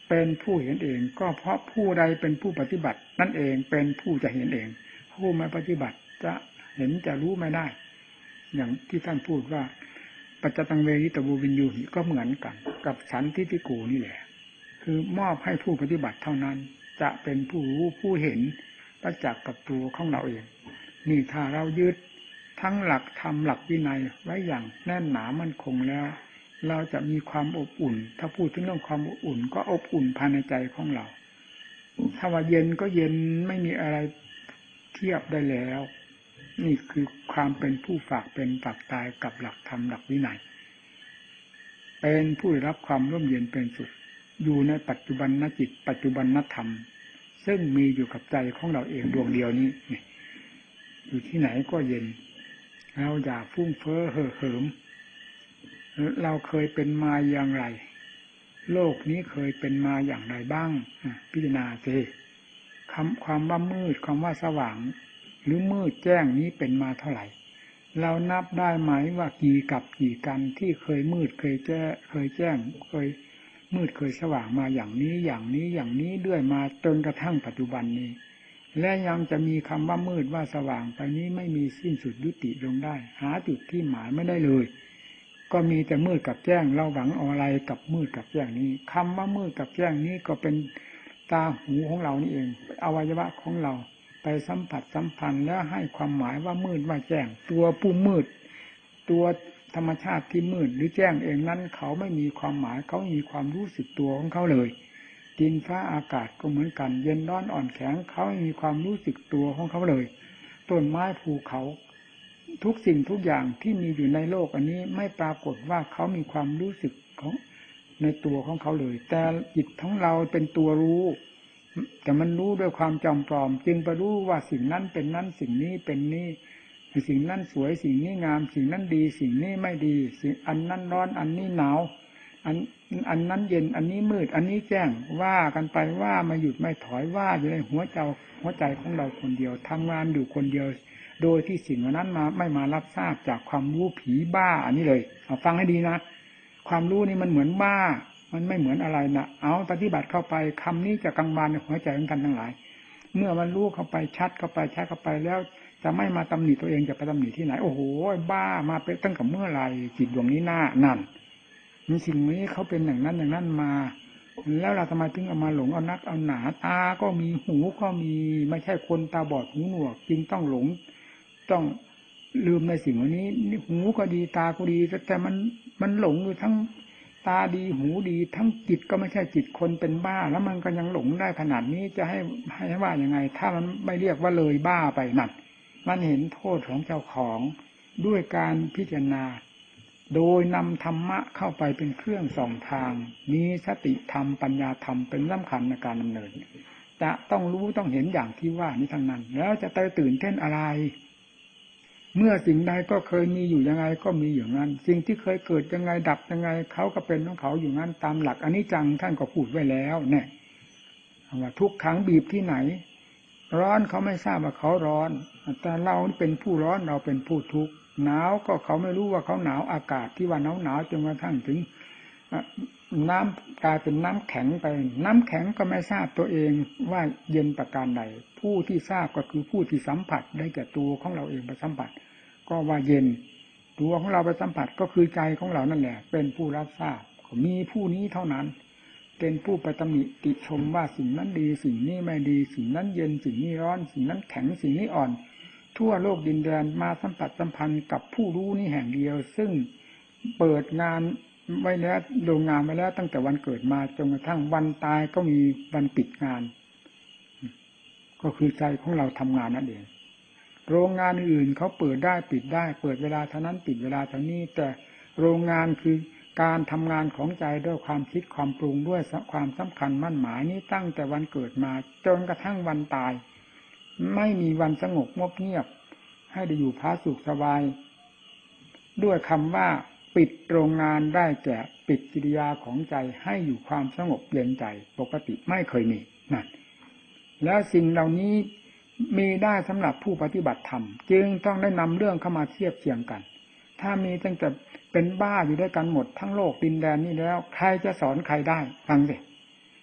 เป็นผู้เห็นเองก็เพราะผู้ใดเป็นผู้ปฏิบัตินั่นเองเป็นผู้จะเห็นเองผู้ไม่ปฏิบัติจะเห็นจะรู้ไม่ได้อย่างที่ท่านพูดว่าปัจจตังเวริตบูวินยูหิก็เหมือนกันกับสันทิฏฐิโกนี่แหละคือมอบให้ผู้ปฏิบัติเท่านั้นจะเป็นผู้รู้ผู้เห็นประจักษ์กับตัวของเราเองนี่ถ้าเรายึดทั้งหลักธรรมหลักวินัยไว้อย่างแน่นหนามั่นคงแล้วเราจะมีความอบอุ่นถ้าพูดถึงเรื่องความอบอุ่นก็อบอุ่นภายในใจของเราถ้าว่าเย็นก็เย็นไม่มีอะไรเทียบได้แล้วนี่คือความเป็นผู้ฝากเป็นฝากตายกับหลักธรรมหลักวินัยเป็นผู้ได้รับความร่มเย็นเป็นสุดอยู่ในปัจจุบันนจิตปัจจุบันนธรรมซึ่งมีอยู่กับใจของเราเองดวงเดียวนี้อยู่ที่ไหนก็เย็นเราอย่าฟุ้งเฟ้อเห่อเหิมเราเคยเป็นมาอย่างไรโลกนี้เคยเป็นมาอย่างไรบ้างพิจารณาสิคำความว่ามืดความว่าสว่างหรือมืดแจ้งนี้เป็นมาเท่าไหร่เรานับได้ไหมว่ากี่กับกี่กันที่เคยมืดเคยแจ้งเคยแจ้งเคยมืดเคยสว่างมาอย่างนี้อย่างนี้อย่างนี้เรื่อยมาจนกระทั่งปัจจุบันนี้และยังจะมีคำว่ามืดว่าสว่างไปนี้ไม่มีสิ้นสุดยุติลงได้หาจุดที่หมายไม่ได้เลยก็มีแต่มืดกับแจ้งเราหวังอะไรกับมืดกับแจ้งนี้คำว่ามืดกับแจ้งนี้ก็เป็นตาหูของเรานี่เองอวัยวะของเราไปสัมผัสสัมพันธ์แล้วให้ความหมายว่ามืดว่าแจ้งตัวผู้มืดตัวธรรมชาติที่มืดหรือแจ้งเองนั้นเขาไม่มีความหมายเขามีความรู้สึกตัวของเขาเลยดินฟ้าอากาศก็เหมือนกันเย็นร้อนอ่อนแข็งเขาไม่มีความรู้สึกตัวของเขาเลยต้นไม้ภูเขาทุกสิ่งทุกอย่างที่มีอยู่ในโลกอันนี้ไม่ปรากฏว่าเขามีความรู้สึกของในตัวของเขาเลยแต่จิตของเราเป็นตัวรู้แต่มันรู้ด้วยความจำปลอมจึงไปรู้ว่าสิ่งนั้นเป็นนั้นสิ่งนี้เป็นนี้สิ่งนั้นสวยสิ่งนี้งามสิ่งนั้นดีสิ่งนี้ไม่ดีสิ่งอันนั้นร้อนอันนี้หนาวอันอันนั้นเย็นอันนี้มืดอันนี้แจ้งว่ากันไปว่าไม่หยุดไม่ถอยว่าอยู่ในหัวใจหัวใจของเราคนเดียวทำงานอยู่คนเดียวโดยที่สิ่งนั้นมาไม่มารับทราบจากความรู้ผีบ้าอันนี้เลยเอาฟังให้ดีนะความรู้นี่มันเหมือนบ้ามันไม่เหมือนอะไรนะเอาปฏิบัติเข้าไปคำนี้จะกังวานในหัวใจของกันทั้งหลายเมื่อมันรู้เข้าไปชัดเข้าไปชัดเข้าไปแล้วจะไม่มาตำหนิตัวเองจะไปตำหนิที่ไหนโอ้โหบ้ามาเป็นตั้งแต่เมื่อไหร่จิตดวงนี้หน้านั่นมีสิ่งนี้เขาเป็นอย่างนั้นอย่างนั้นมาแล้วเราทำไมถึงเอามาหลงเอานักเอาหนาตาก็มีหูก็มีไม่ใช่คนตาบอดหูหนวกจริงต้องหลงต้องลืมในสิ่งนี้หูก็ดีตาก็ดีแต่มันมันหลงอยู่ทั้งตาดีหูดีทั้งจิตก็ไม่ใช่จิตคนเป็นบ้าแล้วมันก็ยังหลงได้ขนาดนี้จะให้ให้ว่ายังไงถ้ามันไม่เรียกว่าเลยบ้าไปนั่นมันเห็นโทษของเจ้าของด้วยการพิจารณาโดยนำธรรมะเข้าไปเป็นเครื่องส่องทางมีสติธรรมปัญญาธรรมเป็นสำคัญในการดำเนินจะต้องรู้ต้องเห็นอย่างที่ว่านี้ทั้งนั้นแล้วจะตื่นเต้นอะไรเมื่อสิ่งใดก็เคยมีอยู่ยังไงก็มีอย่างนั้นสิ่งที่เคยเกิดยังไงดับยังไงเขาก็เป็นของเขาอยู่งั้นตามหลักอนิจจังท่านก็พูดไว้แล้วเนี่ยว่าทุกขังบีบที่ไหนร้อนเขาไม่ทราบว่าเขาร้อนแต่เราเป็นผู้ร้อนเราเป็นผู้ทุกข์หนาวก็เขาไม่รู้ว่าเขาหนาวอากาศที่ว่าหนาวหนาวจนกระทั่งถึงน้ำกลายเป็นน้ำแข็งไปน้ำแข็งก็ไม่ทราบตัวเองว่าเย็นประการใดผู้ที่ทราบก็คือผู้ที่สัมผัสได้แก่ตัวของเราเองไปสัมผัสก็ว่าเย็นตัวของเราไปสัมผัสก็คือใจของเรานั่นแหละเป็นผู้รับทราบมีผู้นี้เท่านั้นเป็นผู้ไปตำหนิติชมว่าสิ่งนั้นดีสิ่งนี้ไม่ดีสิ่งนั้นเย็นสิ่งนี้ร้อนสิ่งนั้นแข็งสิ่งนี้อ่อนทั่วโลกดินแดนมาสัมผัสสัมพันธ์กับผู้รู้นี้แห่งเดียวซึ่งเปิดงานไว้แล้วโรงงานไว้แล้วตั้งแต่วันเกิดมาจนกระทั่งวันตายก็มีวันปิดงานก็คือใจของเราทำงานนั่นเองโรงงานอื่นเขาเปิดได้ปิดได้เปิดเวลาเท่านั้นปิดเวลาเท่านี้แต่โรงงานคือการทำงานของใจด้วยความคิดความปรุงด้วยความสำคัญมั่นหมายนี้ตั้งแต่วันเกิดมาจนกระทั่งวันตายไม่มีวันสงบงบเงียบให้ได้อยู่ผาสุขสบายด้วยคำว่าปิดโรงงานได้แก่ปิดกิริยาของใจให้อยู่ความสงบเย็นใจปกติไม่เคยมีนั่นแล้วสิ่งเหล่านี้มีได้สำหรับผู้ปฏิบัติธรรมจึงต้องได้นำเรื่องเข้ามาเทียบเทียงกันถ้ามีตั้งแต่เป็นบ้าอยู่ด้วยกันหมดทั้งโลกดินแดนนี้แล้วใครจะสอนใครได้ฟังสิ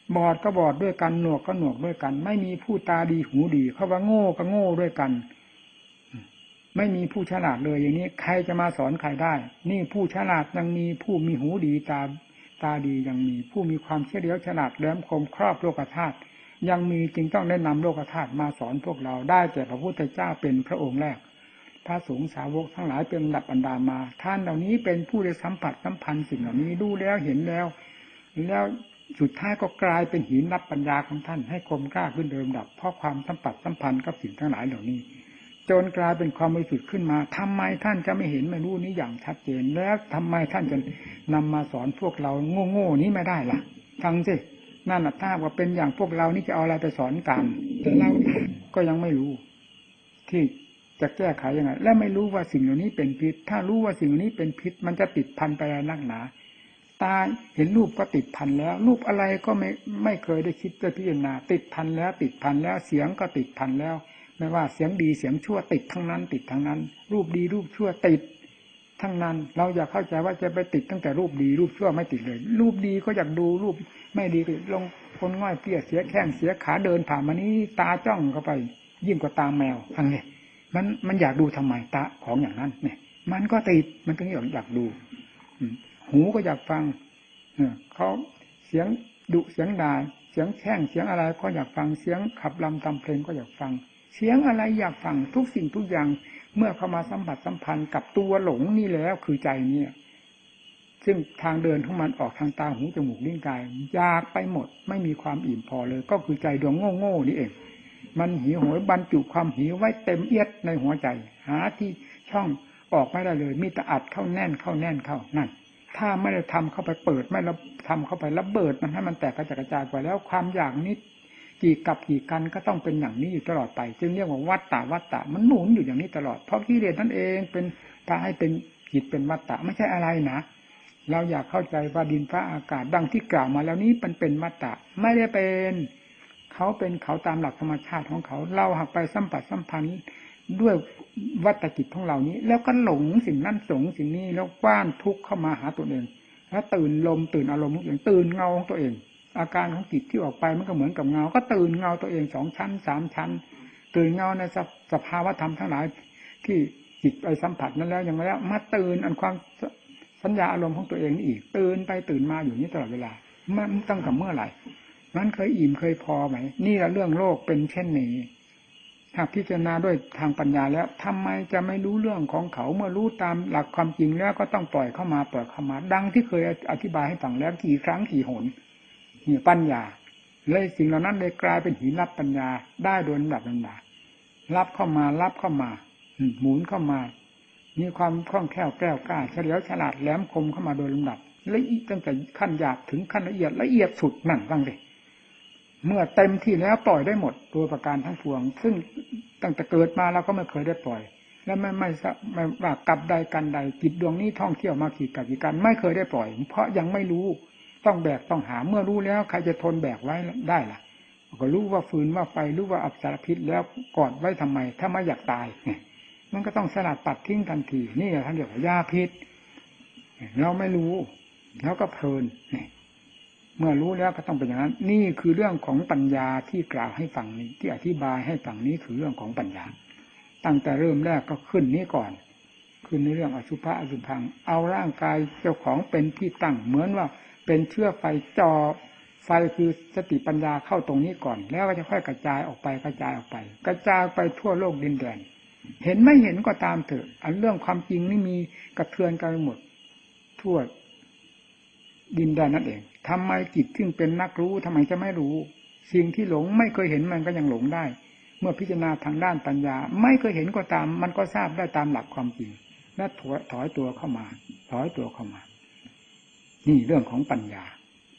บอดก็บอดด้วยกันหนวกก็หนวกด้วยกันไม่มีผู้ตาดีหูดีเขาว่าโง่ก็โง่ด้วยกันไม่มีผู้ฉลาดเลยอย่างนี้ใครจะมาสอนใครได้นี่ผู้ฉลาดยังมีผู้มีหูดีตาตาดียังมีผู้มีความเฉลียวฉลาดแหลมคมครอบโลกธาตุยังมีจึงต้องได้นำโลกธาตุมาสอนพวกเราได้แก่พระพุทธเจ้าเป็นพระองค์แรกพระสงฆ์สาวกทั้งหลายเป็นระดับบรรดามาท่านเหล่านี้เป็นผู้ได้สัมผัสสัมพันธ์สิ่งเหล่านี้ดูแล้วเห็นแล้วแล้วสุดท้ายก็กลายเป็นหินรับปัญญาของท่านให้คมกล้าขึ้นเดิมดับเพราะความสัมผัสสัมพันธ์กับสิ่งทั้งหลายเหล่านี้จนกลายเป็นความบริสุทธิ์ขึ้นมาทำไมท่านจะไม่เห็นไม่รู้นี้อย่างชัดเจนแล้วทำไมท่านจะนำมาสอนพวกเราโง่ๆนี้ไม่ได้ล่ะฟังสินั่นแหละถ้าว่าเป็นอย่างพวกเรานี่จะเอาอะไรไปสอนกันแต่เราก็ยังไม่รู้ที่จะแก้ไขยังไงและไม่รู้ว่าสิ่งเหล่านี้เป็นพิษถ้ารู้ว่าสิ่งเหล่านี้เป็นพิษมันจะติดพันไปอะไรนักหนาตาเห็นรูปก็ติดพันแล้วรูปอะไรก็ไม่ไม่เคยได้คิดจะพิจารณาติดพันแล้วติดพันแล้วเสียงก็ติดพันแล้วไม่ว่าเสียงดีเสียงชั่วติดทั้งนั้นติดทั้งนั้นรูปดีรูปชั่วติดทั้งนั้นเราอยากเข้าใจว่าจะไปติดตั้งแต่รูปดีรูปชั่วไม่ติดเลยรูปดีก็อยากดูรูปไม่ดีก็ลงคนง่อยเปี้ยเสียแข้งเสียขาเดินผ่านมานี้ตาจ้องเข้าไปยิ่งกว่าตาแมวทั้งนี้มันมันอยากดูทำไมตาของอย่างนั้นเนี่ยมันก็ติดมันถึงอยากอยากดูหูก็อยากฟังเขาเสียงดุเสียงด่าเสียงแช่งเสียงอะไรก็อยากฟังเสียงขับลำทำเพลงก็อยากฟังเสียงอะไรอยากฟังทุกสิ่งทุกอย่างเมื่อเข้ามาสัมผัสสัมพันธ์กับตัวหลงนี่แล้วคือใจเนี่ยซึ่งทางเดินของมันออกทางตาหูจมูกลิ้นกายอยากไปหมดไม่มีความอิ่มพอเลยก็คือใจดวงโง่ๆนี่เองมันหิวโหยบรรจุความหิวไว้เต็มเอียดในหัวใจหาที่ช่องออกไม่ได้เลยมีแต่อัดเข้าแน่นเข้าแน่นเข้านั่นถ้าไม่ได้ทำเข้าไปเปิดไม่แล้วทำเข้าไประเบิดมันให้มันแตกกระจายกระจายไปแล้วความอยากนิดกี่กับกี่กันก็ต้องเป็นอย่างนี้อยู่ตลอดไปจึงเรียกว่าวัฏฏะวัฏฏะมันหมุนอยู่อย่างนี้ตลอดเพราะกิเลสนั่นเองเป็นพาให้เป็นจิตเป็นวัฏฏะไม่ใช่อะไรนะเราอยากเข้าใจว่าดินฟ้าอากาศดังที่กล่าวมาแล้วนี้มันเป็นวัฏฏะไม่ได้เป็นเขาเป็นเขาตามหลักธรรมชาติของเขาเราหักไปสัมผัสสัมพันธ์ด้วยวัฏจิตของเรานี้แล้วก็หลงสิ่งนั้นสงสิ่งนี้แล้วกว้านทุกข์เข้ามาหาตัวเองแล้วตื่นลมตื่นอารมณ์อย่างตื่นเงาของตัวเองอาการของจิตที่ออกไปมันก็เหมือนกับเงาก็ตื่นเงาตัวเองสองชั้นสามชั้นตื่นเงาในสภาวะธรรมทั้งหลายที่จิตไปสัมผัสนั้นแล้วยังไงแล้วมาตื่นอันความสัญญาอารมณ์ของตัวเองอีกตื่นไปตื่นมาอยู่นี้ตลอดเวลามันตั้งแต่เมื่อไหร่มันเคยอิ่มเคยพอไหมนี่แหละเรื่องโลกเป็นเช่นนี้หากพิจารณาด้วยทางปัญญาแล้วทำไมจะไม่รู้เรื่องของเขาเมื่อรู้ตามหลักความจริงแล้วก็ต้องปล่อยเข้ามาปล่อยเข้ามาดังที่เคยอธิบายให้ฟังแล้วกี่ครั้งกี่หนนี่ปัญญาเลยสิ่งเหล่านั้นเลยกลายเป็นหินรับปัญญาได้โดยลำดับลำดับรับเข้ามารับเข้ามาหมุนเข้ามามีความคล่องแคล่วแกล้วกล้าเฉลียวฉลาดแหลมคมเข้ามาโดยลำดับและอีกตั้งแต่ขั้นหยาบถึงขั้นละเอียดละเอียดสุดนั่นบ้างเลยเมื่อเต็มที่แล้วปล่อยได้หมดตัวประการทั้งปวงซึ่งตั้งแต่เกิดมาเราก็ไม่เคยได้ปล่อยและไม่ไม่ไม่ว่ากับใดกันใดจิตดวงนี้ท่องเที่ยวมาขีดกับขีดกันไม่เคยได้ปล่อยเพราะยังไม่รู้ต้องแบกต้องหาเมื่อรู้แล้วใครจะทนแบกไว้ได้ล่ะก็รู้ว่าฟืนว่าไฟรู้ว่าอับสารพิษแล้วกอดไว้ทำไมถ้าไม่อยากตายเนี่ยมันก็ต้องสลัดปัดทิ้งทันทีนี่ท่านเรียกว่ายาพิษเราไม่รู้แล้วก็เพลินเนี่ยเมื่อรู้แล้วก็ต้องเป็นอย่างนั้นนี่คือเรื่องของปัญญาที่กล่าวให้ฟังนี้ที่อธิบายให้ฟังนี้คือเรื่องของปัญญาตั้งแต่เริ่มแรกก็ขึ้นนี้ก่อนขึ้นในเรื่องอสุภะอสุภังเอาร่างกายเจ้าของเป็นที่ตั้งเหมือนว่าเป็นเชื้อไฟจ่อไฟคือสติปัญญาเข้าตรงนี้ก่อนแล้วก็จะค่อยกระจายออกไปกระจายออกไปกระจายไปทั่วโลกดินแดนเห็นไม่เห็นก็ตามเถอะอันเรื่องความจริงนี่มีกระเทือนกันหมดทั่วดินแดนนั่นเองทำไมจิตซึ่งเป็นนักรู้ทำไมจะไม่รู้สิ่งที่หลงไม่เคยเห็นมันก็ยังหลงได้เมื่อพิจารณาทางด้านปัญญาไม่เคยเห็นก็ตามมันก็ทราบได้ตามหลักความจริงและถอยถอยตัวเข้ามาถอยตัวเข้ามานี่เรื่องของปัญญา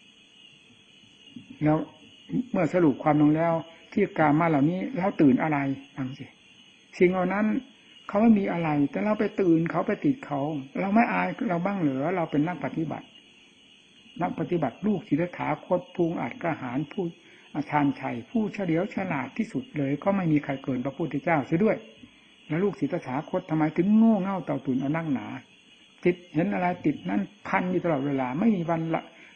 แล้วเมื่อสรุปความลงแล้วที่กล่าวมาเหล่านี้เราตื่นอะไรฟังสิสิ่งเหล่านั้นเขาไม่มีอะไรแต่เราไปตื่นเขาไปติดเขาเราไม่อายเราบ้างเหรอเราเป็นนักปฏิบัตินักปฏิบัติลูกศิทธาคตภูมิอาจกระหารผู้อาชาญชัยผู้เฉลียวฉลาดที่สุดเลยก็ไม่มีใครเกินพระพุทธเจ้าเสียด้วยแล้วลูกศิทธาคตทำไมถึงโง่เง่าเต่าตุ่นเอานั่งหนาติดเห็นอะไรติดนั้นพันอยู่ตลอดเวลาไม่มีวันละ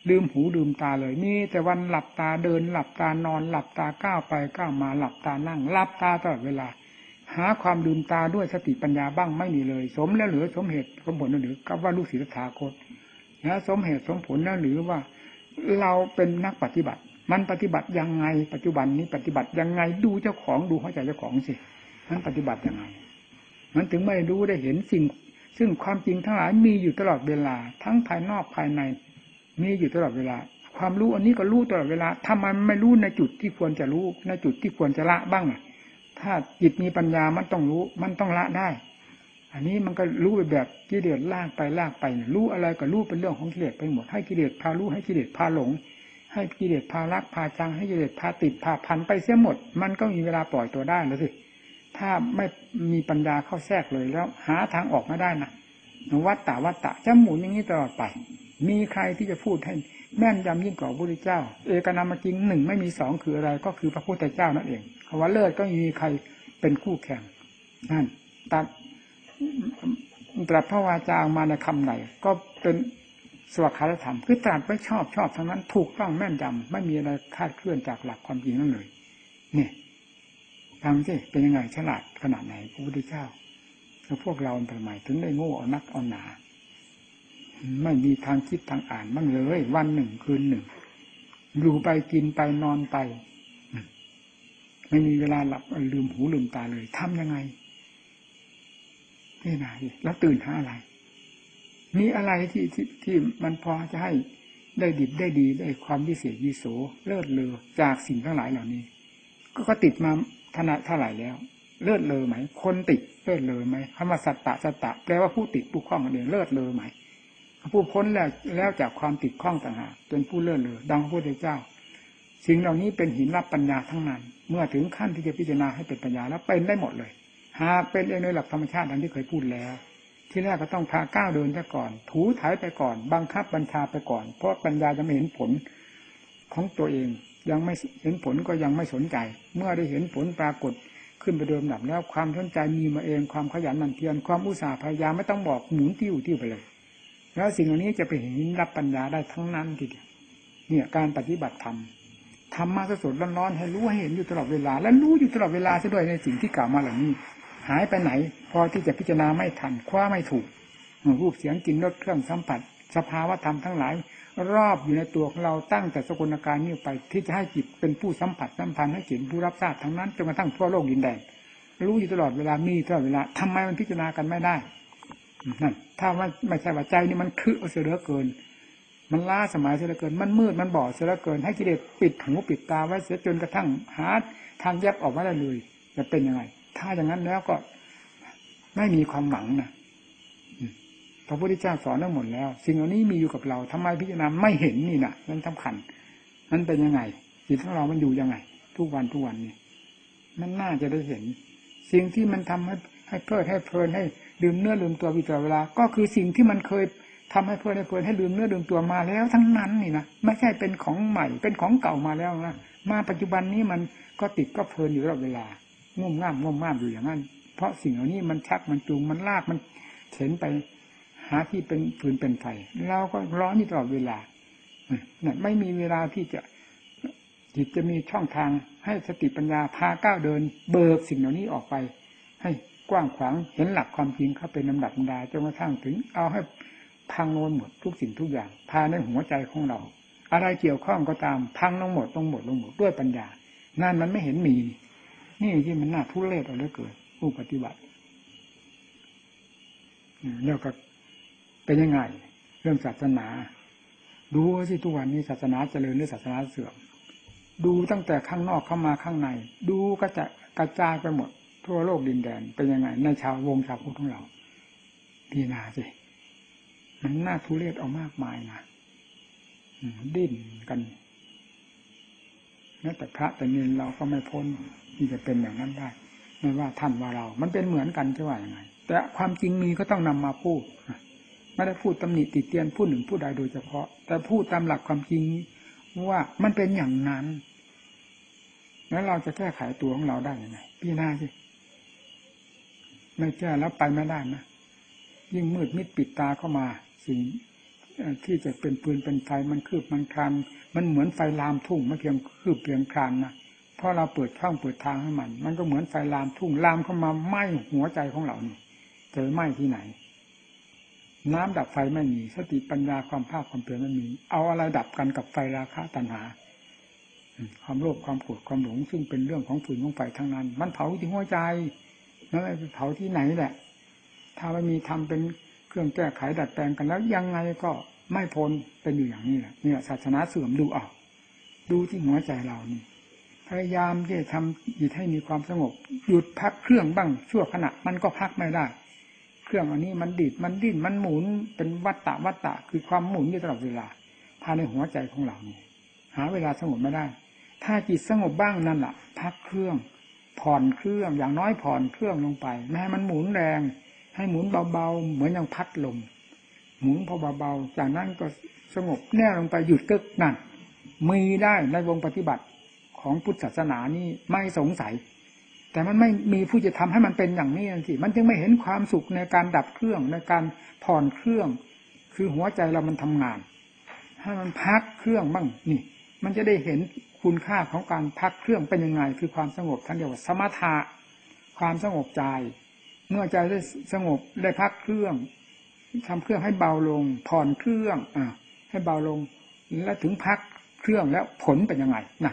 ลืมหูลืมตาเลยมีแต่วันหลับตาเดินหลับตานอนหลับตาก้าวไปก้าวมาหลับตานั่งหลับตาตลอดเวลาหาความลืมตาด้วยสติปัญญาบ้างไม่มีเลยสมแล้วหรือสมเหตุสมผลแล้วหรือกับว่าลูกศิษย์ตถาคตนะสมเหตุสมผลแล้วหรือว่าเราเป็นนักปฏิบัติมันปฏิบัติยังไงปัจจุบันนี้ปฏิบัติยังไงดูเจ้าของดูเข้าใจเจ้าของสิมันปฏิบัติยังไงมันถึงไม่รู้ได้เห็นสิ่งซึ่งความจริงทั้งหลายมีอยู่ตลอดเวลาทั้งภายนอกภายในมีอยู่ตลอดเวลาความรู้อันนี้ก็รู้ตลอดเวลาทำไมไม่รู้ในจุดที่ควรจะรู้ในจุดที่ควรจะละบ้างถ้าจิตมีปัญญามันต้องรู้มันต้องละได้อันนี้มันก็รู้ไปแบบกิเลสลากไปลากไปรู้อะไรก็รู้เป็นเรื่องของกิเลสไปหมดให้กิเลสพารู้ให้กิเลสพาหลงให้กิเลสพารักพาชังให้กิเลสพาติดพาพันไปเสียหมดมันก็มีเวลาปล่อยตัวได้แล้วสิถ้าไม่มีปัญญาเข้าแทรกเลยแล้วหาทางออกไม่ได้นะวัฏฏะวัฏฏะจะหมุนอย่างนี้ตลอดไปมีใครที่จะพูดให้แม่นยำยิ่งกว่าพระพุทธเจ้าเอกนามจริงหนึ่งไม่มีสองคืออะไรก็คือพระพุทธเจ้านั่นเองคำว่าเลิศก็มีใครเป็นคู่แข่งนั่นตัดตรัสพระวาจาออกมาในคำไหนก็เป็นสวขาธรรมคือตรัสไว้ชอบชอบทั้งนั้นถูกต้องแม่นยำไม่มีอะไรคลาดเคลื่อนจากหลักความจริงนั่นเลยนี่ฟังสิเป็นยังไงฉลาดขนาดไหนพระพุทธเจ้าแล้วพวกเราทำไมถึงได้โง่เอานักเอาหนาไม่มีทางคิดทางอ่านบ้างเลยวันหนึ่งคืนหนึ่งอยู่ไปกินไปนอนไปไม่มีเวลาหลับลืมหูลืมตาเลยทำยังไงนี่นะแล้วตื่นหาอะไรมีอะไรที่ที่ที่มันพอจะให้ได้ดิบได้ดีได้ความวิเศษวิโสเลิศเลอจากสิ่งทั้งหลายเหล่านี้ก็ก็ติดมาถนัดเท่าไหร่แล้วเลิศเลอไหมคนติดเลิศเลอไหมคำว่าสัตตะสัตตะแปลว่าผู้ติดผู้คล้องกันเองเลิศเลอไหมผู้พ้นแล้วแล้วจากความติดข้องต่างหากเป็นผู้เลิศเลอดังพระพุทธเจ้าสิ่งเหล่านี้เป็นหินรับปัญญาทั้งนั้นเมื่อถึงขั้นที่จะพิจารณาให้เป็นปัญญาแล้วเป็นได้หมดเลยหากเป็นเองในหลักธรรมชาติดังที่เคยพูดแล้วที่แรกก็ต้องพาก้าวเดินไปก่อนถูถ่ายไปก่อนบังคับบัญชาไปก่อนเพราะปัญญาจะไม่เห็นผลของตัวเองยังไม่เห็นผลก็ยังไม่สนใจเมื่อได้เห็นผลปรากฏขึ้นไปเดิมดับแล้วความสนใจมีมาเองความขยันหมั่นเพียรความอุตสาห์พยายามไม่ต้องบอกหมุนติ้วติ้วไปเลยแล้วสิ่งเหล่านี้จะไปเห็นรับปัญญาได้ทั้งนั้นทีเดียวเนี่ยการปฏิบัติธรรมทำมาสดๆร้อนๆให้รู้ให้เห็นอยู่ตลอดเวลาและรู้อยู่ตลอดเวลาซะด้วยในสิ่งที่กล่าวมาเหล่านี้หายไปไหนพอที่จะพิจารณาไม่ทันคว้าไม่ถูกรูปเสียงกลิ่นรสเครื่องสัมผัสสภาวะธรรมทั้งหลายรอบอยู่ในตัวของเราตั้งแต่สกุลการนี้ไปที่จะให้จิตเป็นผู้สัมผัสสัมพันธ์ให้จิตผู้รับทราบทั้งนั้นจนกระทั่งทั่วโลกดินแดนรู้อยู่ตลอดเวลามีตลอดเวลาทำไมมันพิจารณากันไม่ได้นั่นถ้าว่าไม่ใช่ว่าใจนี่มันคือเสียเหลือเกินมันล้าสมัยเสียเหลือเกินมันมืดมันบอดเสียเหลือเกินให้กิเลสปิดหูปิดตาไว้เสียจนกระทั่งหาทางแยบออกมาได้เลยจะเป็นยังไงถ้าอย่างนั้นแล้วก็ไม่มีความหวังนะพระพุทธเจ้าสอนทั้งหมดแล้วสิ่งเหล่านี้มีอยู่กับเราทำไมพิจารณาไม่เห็นนี่นะนั่นสำคัญนั่นเป็นยังไงจิตของเรามันอยู่ยังไงทุกวันทุกวันนี่มันน่าจะได้เห็นสิ่งที่มันทำให้ให้เพลิดให้เพลินให้ลืมเนื้อลืมตัวอยู่ตลอดเวลาก็คือสิ่งที่มันเคยทำให้เพลิดให้เพลินให้ลืมเนื้อลืมตัวมาแล้วทั้งนั้นนี่นะไม่ใช่เป็นของใหม่เป็นของเก่ามาแล้วนะมาปัจจุบันนี้มันก็ติดก็เพลินอยู่ตลอดเวลางุ่มง่ามงุ่มง่ามอยู่อย่างนั้นเพราะสิ่งเหล่านี้มันชักมันจูงมันลากมันเข็นไปหาที่เป็นฟืนเป็นไฟเราก็ร้อนอยู่ตลอดเวลาเนี่ยไม่มีเวลาที่จะจิตจะมีช่องทางให้สติปัญญาพาก้าวเดินเบิกสิ่งเหล่านี้ออกไปให้กว้างขวางเห็นหลักความจริงเข้าเป็นลำดับลำดาจนกระทั่งถึงเอาให้พังลงหมดทุกสิ่งทุกอย่างภายในหัวใจของเราอะไรเกี่ยวข้องก็ตามพังลงหมดลงหมดลงหมดด้วยปัญญานั่นมันไม่เห็นมีนี่ที่มันน่าทุเรศเอาเหลือเกินผู้ปฏิบัติแล้วก็เป็นยังไงเรื่องศาสนาดูสิทุกวันนี้ศาสนาเจริญหรือศาสนาเสื่อมดูตั้งแต่ข้างนอกเข้ามาข้างในดูก็จะกระจายไปหมดทั่วโลกดินแดนเป็นยังไงในชาววงชาวพุทธของเราพี่นาสิมันน่าทุเรศเอามากมายนะดิ้นกันแม้แต่พระแต่เนรเราก็ไม่พ้นที่จะเป็นอย่างนั้นได้ไม่ว่าท่านว่าเรามันเป็นเหมือนกันจะว่ายังไงแต่ความจริงมีก็ต้องนำมาพูดไม่ได้พูดตำหนิติเตียนผู้หนึ่งผู้ใดโดยเฉพาะแต่พูดตามหลักความจริงว่ามันเป็นอย่างนั้นแล้วเราจะแก้ไขตัวของเราได้ยังไงพี่นาสิไม่แก้แล้วไปไม่ได้นะยิ่งมืดมิดปิดตาเข้ามาสิ่งที่จะเป็นปืนเป็นไฟมันคืบมันคลานมันเหมือนไฟลามทุ่งไม่เพียงคืบเพียงคลานนะเพราะเราเปิดช่องเปิดทางให้มันมันก็เหมือนไฟลามทุ่งลามเข้ามาไหม้หัวใจของเรานี่จะไหม้ที่ไหนน้ำดับไฟไม่มีสติปัญญาความภาคความเพียรไม่มีเอาอะไรดับกันกับไฟราคะตัณหาความโลภความโกรธความหลงซึ่งเป็นเรื่องของฟืนของไฟทั้งนั้นมันเผาที่หัวใจนั่นไม่ไปเผาที่ไหนแหละถ้าไม่มีทำเป็นเครื่องแก้ไขดัดแปลงกันแล้วยังไงก็ไม่พ้นเป็นอยู่อย่างนี้แหละเนี่ยศาสนาเสื่อมดูออกดูที่หัวใจเรานี่พยายามที่จะทำจิตให้มีความสงบหยุดพักเครื่องบ้างชั่วขณะมันก็พักไม่ได้เครื่องอันนี้มันดิดมันดิ้นมันหมุนเป็นวัฏฏะวัฏฏะคือความหมุนอยู่ตลอดเวลาภายในหัวใจของเรานี่หาเวลาสงบไม่ได้ถ้าจิตสงบบ้างนั่นแหละพักเครื่องผ่อนเครื่องอย่างน้อยผ่อนเครื่องลงไปไม่ให้มันหมุนแรงให้หมุนเบาๆเหมือนอย่างพัดลมหมุนพอเบาๆจากนั้นก็สงบแน่ลงไปหยุดกึกนั่นมีได้ในวงปฏิบัติของพุทธศาสนานี่ไม่สงสัยแต่มันไม่มีผู้จะทำให้มันเป็นอย่างนี้นั่นสิมันจึงไม่เห็นความสุขในการดับเครื่องในการผ่อนเครื่องคือหัวใจเรามันทำงานให้มันพักเครื่องบ้างนี่มันจะได้เห็นคุณค่าของการพักเครื่องเป็นยังไงคือความสงบท่านเรียกว่าสมถะความสงบใจเมื่อใจได้สงบได้พักเครื่องทำเครื่องให้เบาลงผ่อนเครื่องอ่าให้เบาลงแล้วถึงพักเครื่องแล้วผลเป็นยังไงน่ะ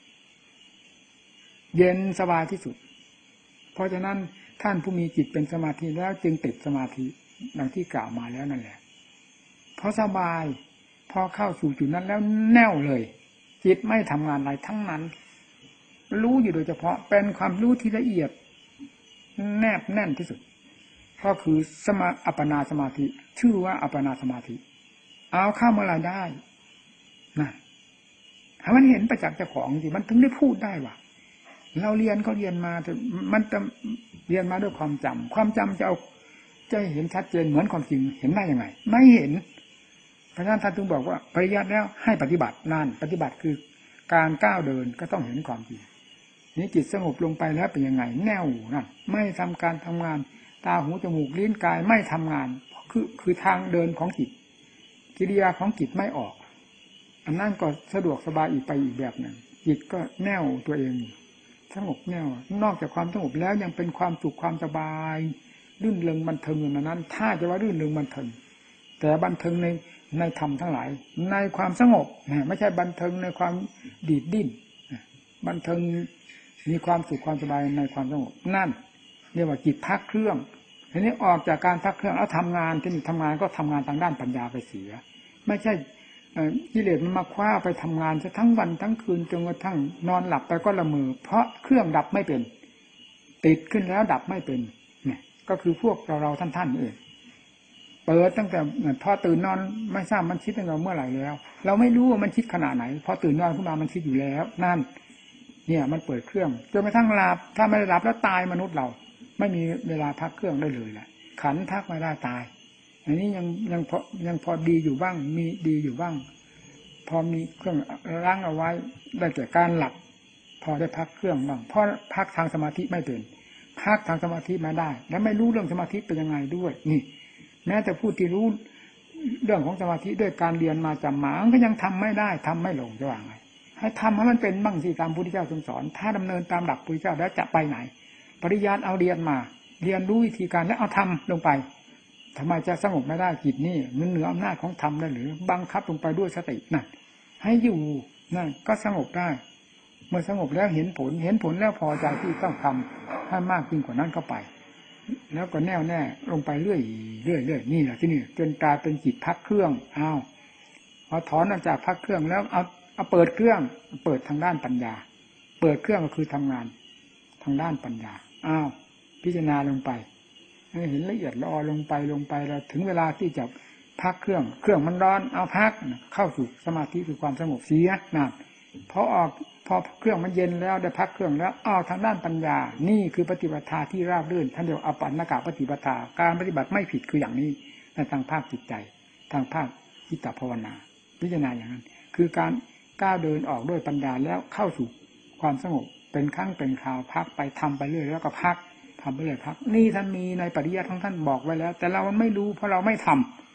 เย็นสบายที่สุดเพราะฉะนั้นท่านผู้มีจิตเป็นสมาธิแล้วจึงติดสมาธิดังที่กล่าวมาแล้วนั่นแหละเพราะสบายพอเข้าสู่จุดนั้นแล้วแน่วเลยจิตไม่ทำงานอะไรทั้งนั้นรู้อยู่โดยเฉพาะเป็นความรู้ที่ละเอียดแนบแน่นที่สุดก็คือสมาอัปปนาสมาธิชื่อว่าอัปปนาสมาธิเอาเข้าเมื่อไรได้นะถ้ามันเห็นประจักษ์เจ้าของจริงมันถึงได้พูดได้ว่าเราเรียนก็เรียนมาแต่มันจะเรียนมาด้วยความจำความจำจะเอาจะเห็นชัดเจนเหมือนความจริงเห็นได้ยังไงไม่เห็นเพราะฉะนั้นท่านถึงบอกว่าปริยัติแล้วให้ปฏิบัตินั่นปฏิบัติคือการก้าวเดินก็ต้องเห็นความจริงนี้จิตสงบลงไปแล้วเป็นยังไงแน่วนั่นไม่ทำการทำงานตาหูจมูกลิ้นกายไม่ทำงานคือคือทางเดินของจิตกิริยาของจิตไม่ออกอันนั้นก็สะดวกสบายอีกไปอีกแบบหนึ่งจิตก็แน่วตัวเองสงบแน่วนอกจากความสงบแล้วยังเป็นความสุขความสบายรื่นเริงบันเทิงอย่างนั้นถ้าจะว่ารื่นเริงบันเทิงแต่บันเทิงในในธรรมทั้งหลายในความสงบไม่ใช่บันเทิงในความดีดดิ้นบันเทิงมีความสุขความสบายในความสงบนั่นเรียกว่าจิตพักเครื่องทีนี้ออกจากการพักเครื่องแล้วทำงานที่นี่ทำงานก็ทำงานทางด้านปัญญาไปเสียไม่ใช่กิเลสมันมาคว้าไปทำงานจะทั้งวันทั้งคืนจนกระทั่งนอนหลับไปก็ละเมอเพราะเครื่องดับไม่เป็นติดขึ้นแล้วดับไม่เป็นเนี่ยก็คือพวกเราเราท่านท่านเองเปิดตั้งแต่พอตื่นนอนไม่ทราบมันคิดตั้งแต่เมื่อไหร่แล้วเราไม่รู้ว่ามันคิดขนาดไหนพอตื่นนอนขึ้นมามันคิดอยู่แล้วนั่นเนี่ยมันเปิดเครื่องจนกระทั่งหลับถ้าไม่ได้หลับแล้วตายมนุษย์เราไม่มีเวลาพักเครื่องได้เลยแหละขันพักไม่ได้ตายอันนี้ยังยังพอยังพอดีอยู่บ้างมีดีอยู่บ้างพอมีเครื่องล้างเอาไว้ได้แต่การหลับพอได้พักเครื่องบ้างเพราะพักทางสมาธิไม่เป็นพักทางสมาธิมาได้และไม่รู้เรื่องสมาธิเป็นยังไงด้วยนี่แม้แต่ผู้ที่รู้เรื่องของสมาธิด้วยการเรียนมาจำมาก็ยังทำไม่ได้ทำไม่ลงจะว่าไงให้ทำให้มันเป็นบ้างสิตามพระพุทธเจ้าทรงสอนถ้าดำเนินตามหลักพระพุทธเจ้าแล้วจะไปไหนปริยัติเอาเรียนมาเรียนรู้วิธีการแล้วเอาทำลงไปทำไมจะสงบไม่ได้จิตนี่มันเหนืออำนาจของธรรมได้หรือบังคับลงไปด้วยสตินั่นให้อยู่นั่นก็สงบได้เมื่อสงบแล้วเห็นผลเห็นผลแล้วพอใจที่ต้องทำให้มากยิ่งกว่านั้นเข้าไปแล้วก็แน่วแน่ลงไปเรื่อยเรื่อยเรื่อยนี่แหละที่นี่จนกลายเป็นจิตพักเครื่องอ้าวพอถอนออกจากพักเครื่องแล้วเอาเอาเปิดเครื่องเปิดทางด้านปัญญาเปิดเครื่องก็คือทำงานทางด้านปัญญาอ้าวพิจารณาลงไปเห็นละเอียดละออลงไปลงไปแล้วถึงเวลาที่จะพักเครื่องเครื่องมันร้อนเอาพักเข้าสู่สมาธิคือความสงบเสียนั่นพอออกพอเครื่องมันเย็นแล้วได้พักเครื่องแล้วเอาทางด้านปัญญานี่คือปฏิบัติที่ราบรื่นท่านเรียกอัปปนกะปฏิบัติการปฏิบัติไม่ผิดคืออย่างนี้ในทางภาคจิตใจทางภาคจิตภาวนาพิจารณาอย่างนั้นคือการก้าวเดินออกด้วยปัญญาแล้วเข้าสู่ความสงบเป็นครั้งเป็นคราวพักไปทำไปเรื่อยแล้วก็พักทำไปเรื่อยพักนี่ท่านมีในปริยัติของท่านบอกไว้แล้วแต่เราไม่รู้เพราะเราไม่ทำ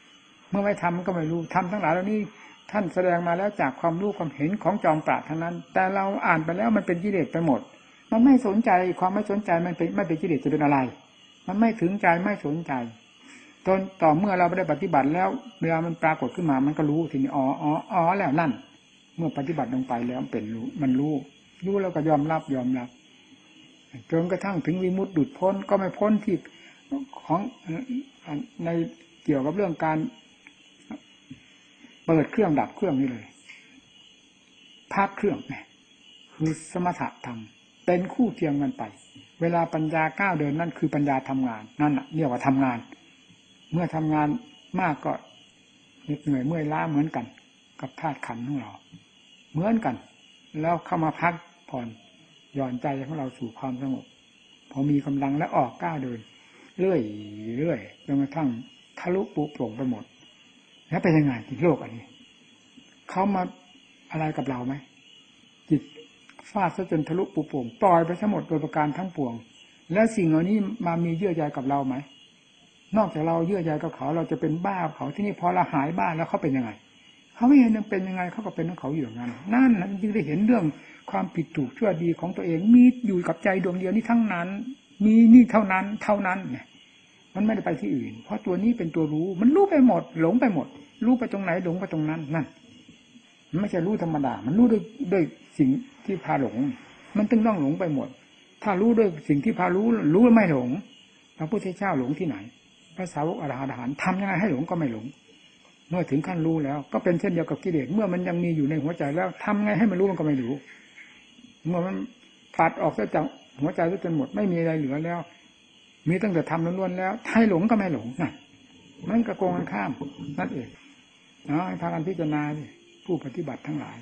เมื่อไม่ทำมันก็ไม่รู้ทำทั้งหลายเหล่านี้ท่านแสดงมาแล้วจากความรู้ความเห็นของจอมปราชญ์ทั้งนั้นแต่เราอ่านไปแล้วมันเป็นกิเลสไปหมดมันไม่สนใจความไม่สนใจมันเป็นไม่เป็นกิเลสจะเป็นอะไรมันไม่ถึงใจไม่สนใจจนต่อเมื่อเราได้ปฏิบัติแล้วเวลามันปรากฏขึ้นมามันก็รู้ทีนี้อ๋ออ๋ออ๋อแล้วนั่นเมื่อปฏิบัติลงไปแล้วเป็นรู้มันรู้รู้แล้วก็ยอมรับยอมรับจนกระทั่งถึงวิมุตติหลุดพ้นก็ไม่พ้นที่ของในเกี่ยวกับเรื่องการเปิดเครื่องดับเครื่องนี่เลยพักเครื่องเนี่ยคือสมถะธรรมเป็นคู่เคียงกันไปเวลาปัญญาก้าวเดินนั่นคือปัญญาทำงานนั่นแหละเรียกว่าทำงานเมื่อทำงานมากก็เหนื่อยเมื่อยล้าเหมือนกันกับธาตุขันธ์ของเราเหมือนกันแล้วเข้ามาพักผ่อนหย่อนใจของเราสู่ความสงบพอมีกำลังแล้วออกก้าวเดินเรื่อยเรื่อยจนกระทั่งทะลุปุโปร่งไปหมดแล้วเป็นยังไงจิตโลกอันนี้เขามาอะไรกับเราไหมจิตฟาดซะจนทะลุปุโปร่งปล่อยไปทั้งหมดโดยประการทั้งปวงแล้วสิ่งเหล่านี้มามีเยื่อใยกับเราไหมนอกจากเราเยื่อใยกับเขาเราจะเป็นบ้าเขาที่นี่พอเราหายบ้าแล้วเขาเป็นยังไงเขาไม่เห็นยังเป็นยังไงเขาก็เป็นของเขาอยู่อย่างนั้นนั่นจึงได้เห็นเรื่องความผิดถูกชั่วดีของตัวเองมีอยู่กับใจดวงเดียวนี้ทั้งนั้นมีนี่เท่านั้นเท่านั้นเนี่ยมันไม่ได้ไปที่อื่นเพราะตัวนี้เป็นตัวรู้มันรู้ไปหมดหลงไปหมดรู้ไปตรงไหนหลงไปตรงนั้นนั่นมันไม่ใช่รู้ธรรมดามันรู้ด้วยด้วยสิ่งที่พาหลงมันต้องต้องหลงไปหมดถ้ารู้ด้วยสิ่งที่พารู้รู้ไม่หลงพระพุทธเจ้าหลงที่ไหนพระสาวกอรหันต์ทำยังไงให้หลงก็ไม่หลงเมื่อถึงขั้นรู้แล้วก็เป็นเช่นเดียวกับกิเลสเมื่อมันยังมีอยู่ในหัวใจแล้วทำไงให้มันรู้มันก็ไม่รู้เมื่อมันปัดออกจากหัวใจจนหมดไม่มีอะไรเหลือแล้วมีตั้งแต่ทำล้วนๆแล้วให้หลงก็ไม่หลงนั่นมันกระโกงกันข้ามนั่นเองเนาะให้พากันพิจารณาผู้ปฏิบัติทั้งหลาย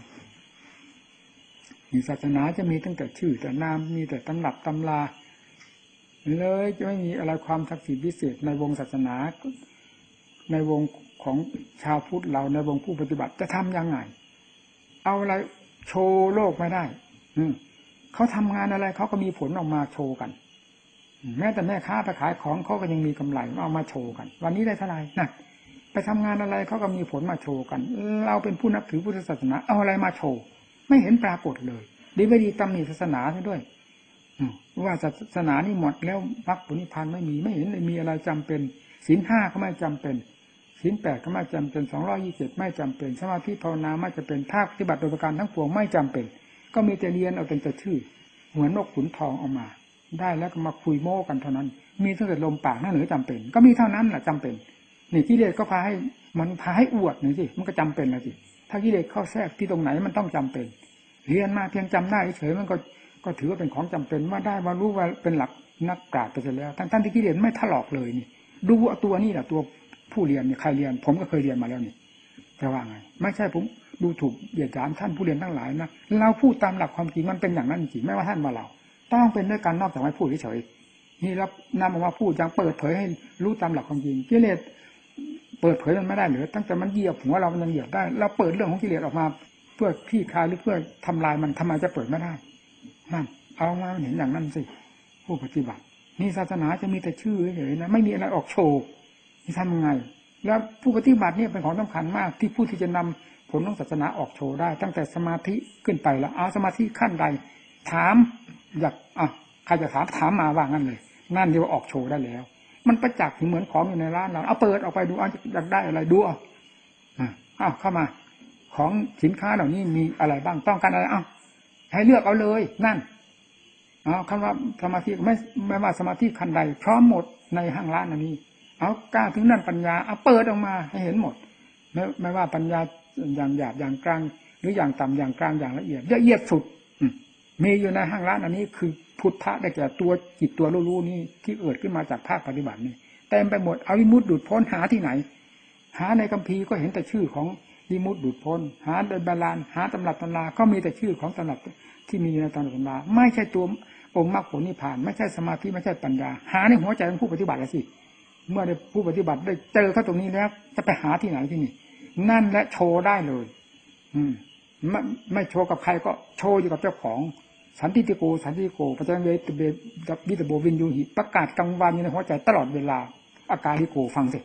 ศาสนาจะมีตั้งแต่ชื่อแต่นามมีแต่ตำรับตำราเลยจะไม่มีอะไรความศักดิ์สิทธิ์พิเศษในวงศาสนาในวงของชาวพุทธเราในวงผู้ปฏิบัติจะทำยังไงเอาอะไรโชว์โลกไม่ได้อืมเขาทำงานอะไรเขาก็มีผลออกมาโชว์กันแม้แต่แม่ค้าไปขายของเขาก็ยังมีกำไรเอามาโชว์กันวันนี้ได้เท่าไหร่นะไปทำงานอะไรเขาก็มีผลมาโชว์กันเราเป็นผู้นับถือพุทธศาสนาเอาอะไรมาโชว์ไม่เห็นปรากฏเลยดีไม่ดีตำหนิศาสนาด้วยว่าศาสนานี่หมดแล้วมรรคผลนิพพานไม่มีไม่เห็นเลยมีอะไรจำเป็นศีลห้าก็ไม่จำเป็นศีลแปดก็ไม่จำเป็นสองร้อยยี่สิบไม่จำเป็นสมาธิภาวนาไม่จำเป็นภาคปฏิบัติโดยประการทั้งปวงไม่จำเป็นก็มีแต่เรียนเอาเป็นแต่ชื่อเหมือนนกขุนทองออกมาได้แล้วก็มาคุยโม้กันเท่านั้นมีตั้งแต่ลมปากนั่นหรือจำเป็นก็มีเท่านั้นแหละจำเป็นนี่กิเลสก็พาให้มันพาให้อวดนี่สิมันก็จำเป็นนะสิถ้ากิเลสเข้าแทรกที่ตรงไหนมันต้องจำเป็นเรียนมาเพียงจำได้เฉยมันก็ก็ถือว่าเป็นของจำเป็นว่าได้มารู้ว่าเป็นหลักนักปราชญ์ไปเสียแล้วทั้งท่านที่กิเลสไม่ถลอกเลยนี่ดูตัวนี่แหละตัวผู้เรียนเนี่ยใครเรียนผมก็เคยเรียนมาแล้วนี่จะว่าไงไม่ใช่ผมดูถูกเหยียดหยามท่านผู้เรียนทั้งหลายนะเราพูดตามหลักความจริงมันเป็นอย่างนั้นจริงไม่ว่าท่านว่าเราต้องเป็นด้วยกันนอกจากไม่พูดเฉยๆนี่รับนำออกมาพูดอย่างเปิดเผยให้รู้ตามหลักความจริงกิเลสเปิดเผยมันไม่ได้หรือตั้งแต่มันเหยียบหัวเรามันยังเหยียบได้เราเปิดเรื่องของกิเลสออกมาเพื่อคลี่คลายหรือเพื่อทำลายมันทำไมจะเปิดไม่ได้นั่นเอามาเห็นอย่างนั้นสิผู้ปฏิบัตินี่ศาสนาจะมีแต่ชื่อเฉยๆนะไม่มีอะไรออกโชว์นี่ทำยังไงแล้วผู้ปฏิบัติเนี่ยเป็นของสำคัญมากที่ผู้ที่จะนำผลของศาสนาออกโชว์ได้ตั้งแต่สมาธิขึ้นไปแล้วเอาสมาธิขั้นใดถามอยากอ่ะใครจะถามถามมาว่างั้นเลยนั่นเดียวออกโชว์ได้แล้วมันประจักษ์เหมือนของอยู่ในร้านเราเอาเปิดออกไปดูเอาอยากได้อะไรดูเอาอ้าวเข้ามาของสินค้าเหล่านี้มีอะไรบ้างต้องการอะไรอ้าวให้เลือกเอาเลยนั่นเอาคำว่าสมาธิไม่ไม่ว่าสมาธิขั้นใดพร้อมหมดในห้างร้านอันนี้เอากล้าถึงนั่นปัญญาเอาเปิดออกมาให้เห็นหมดไม่ไม่ว่าปัญญาอย่างหยาบอย่างกลางหรืออย่างต่ำอย่างกลางอย่างละเอียดละเอียดสุดมีอยู่ในห้างร้านอันนี้คือพุทธะได้แก่ตัวจิตตัวรู้ๆนี่ที่เกิดขึ้นมาจากภาคปฏิบัตินี่เต็มไปหมดเอาวิมุตติดุจพ้นหาที่ไหนหาในคัมภีร์ก็เห็นแต่ชื่อของวิมุตติดุจพ้นหาในบาลานหาตำรับตำราก็มีแต่ชื่อของตำรับที่มีในตำรับตำราไม่ใช่ตัวองค์มรรคผลนิพพานไม่ใช่สมาธิไม่ใช่ปัญญาหาในหัวใจของผู้ปฏิบัติแล้วสิเมื่อได้ผู้ปฏิบัติได้เจอเขาตรงนี้แล้วจะไปหาที่ไหนที่นี่นั่นและโชว์ได้เลยอืมไม่ไม่โชว์กับใครก็โชว์อยู่กับเจ้าของสันติโกสันติโกปัจจัยเวทเบวิตโบวินยูหิประกาศกลางวันอยู่ในหัวใจตลอดเวลาอาการลิโกฟังสิ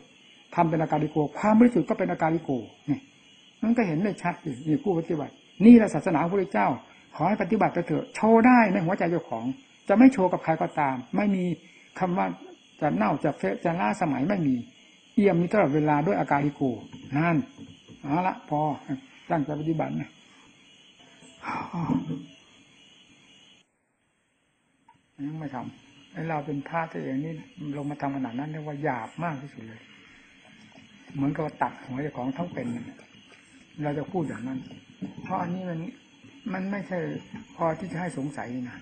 ทำเป็นอาการลิโกความบริสุทธิ์ก็เป็นอาการลิโกนี่มันก็เห็นได้ชัดอยู่นี่ผู้ปฏิบัตินี่แหละศาสนาพระพุทธเจ้าขอให้ปฏิบัติไปเถอะโชว์ได้ในหัวใจเจ้าของจะไม่โชว์กับใครก็ตามไม่มีคำว่าจะเน่าจะเฟะจะล้าสมัยไม่มีเอี่ยมมีตลอดเวลาด้วยอาการลิโกนั่นเอาละพอตั้งใจปฏิบัตินะยังไม่ทำไอ้เราเป็นพระตัวเองนี่ลงมาทำขนาดนั้นเรียกว่าหยาบมากที่สุดเลยเหมือนกับตัดหัวเจ้าของทั้งเป็นเราจะพูดอย่างนั้นเพราะอันนี้มันมันไม่ใช่พอที่จะให้สงสัยนะ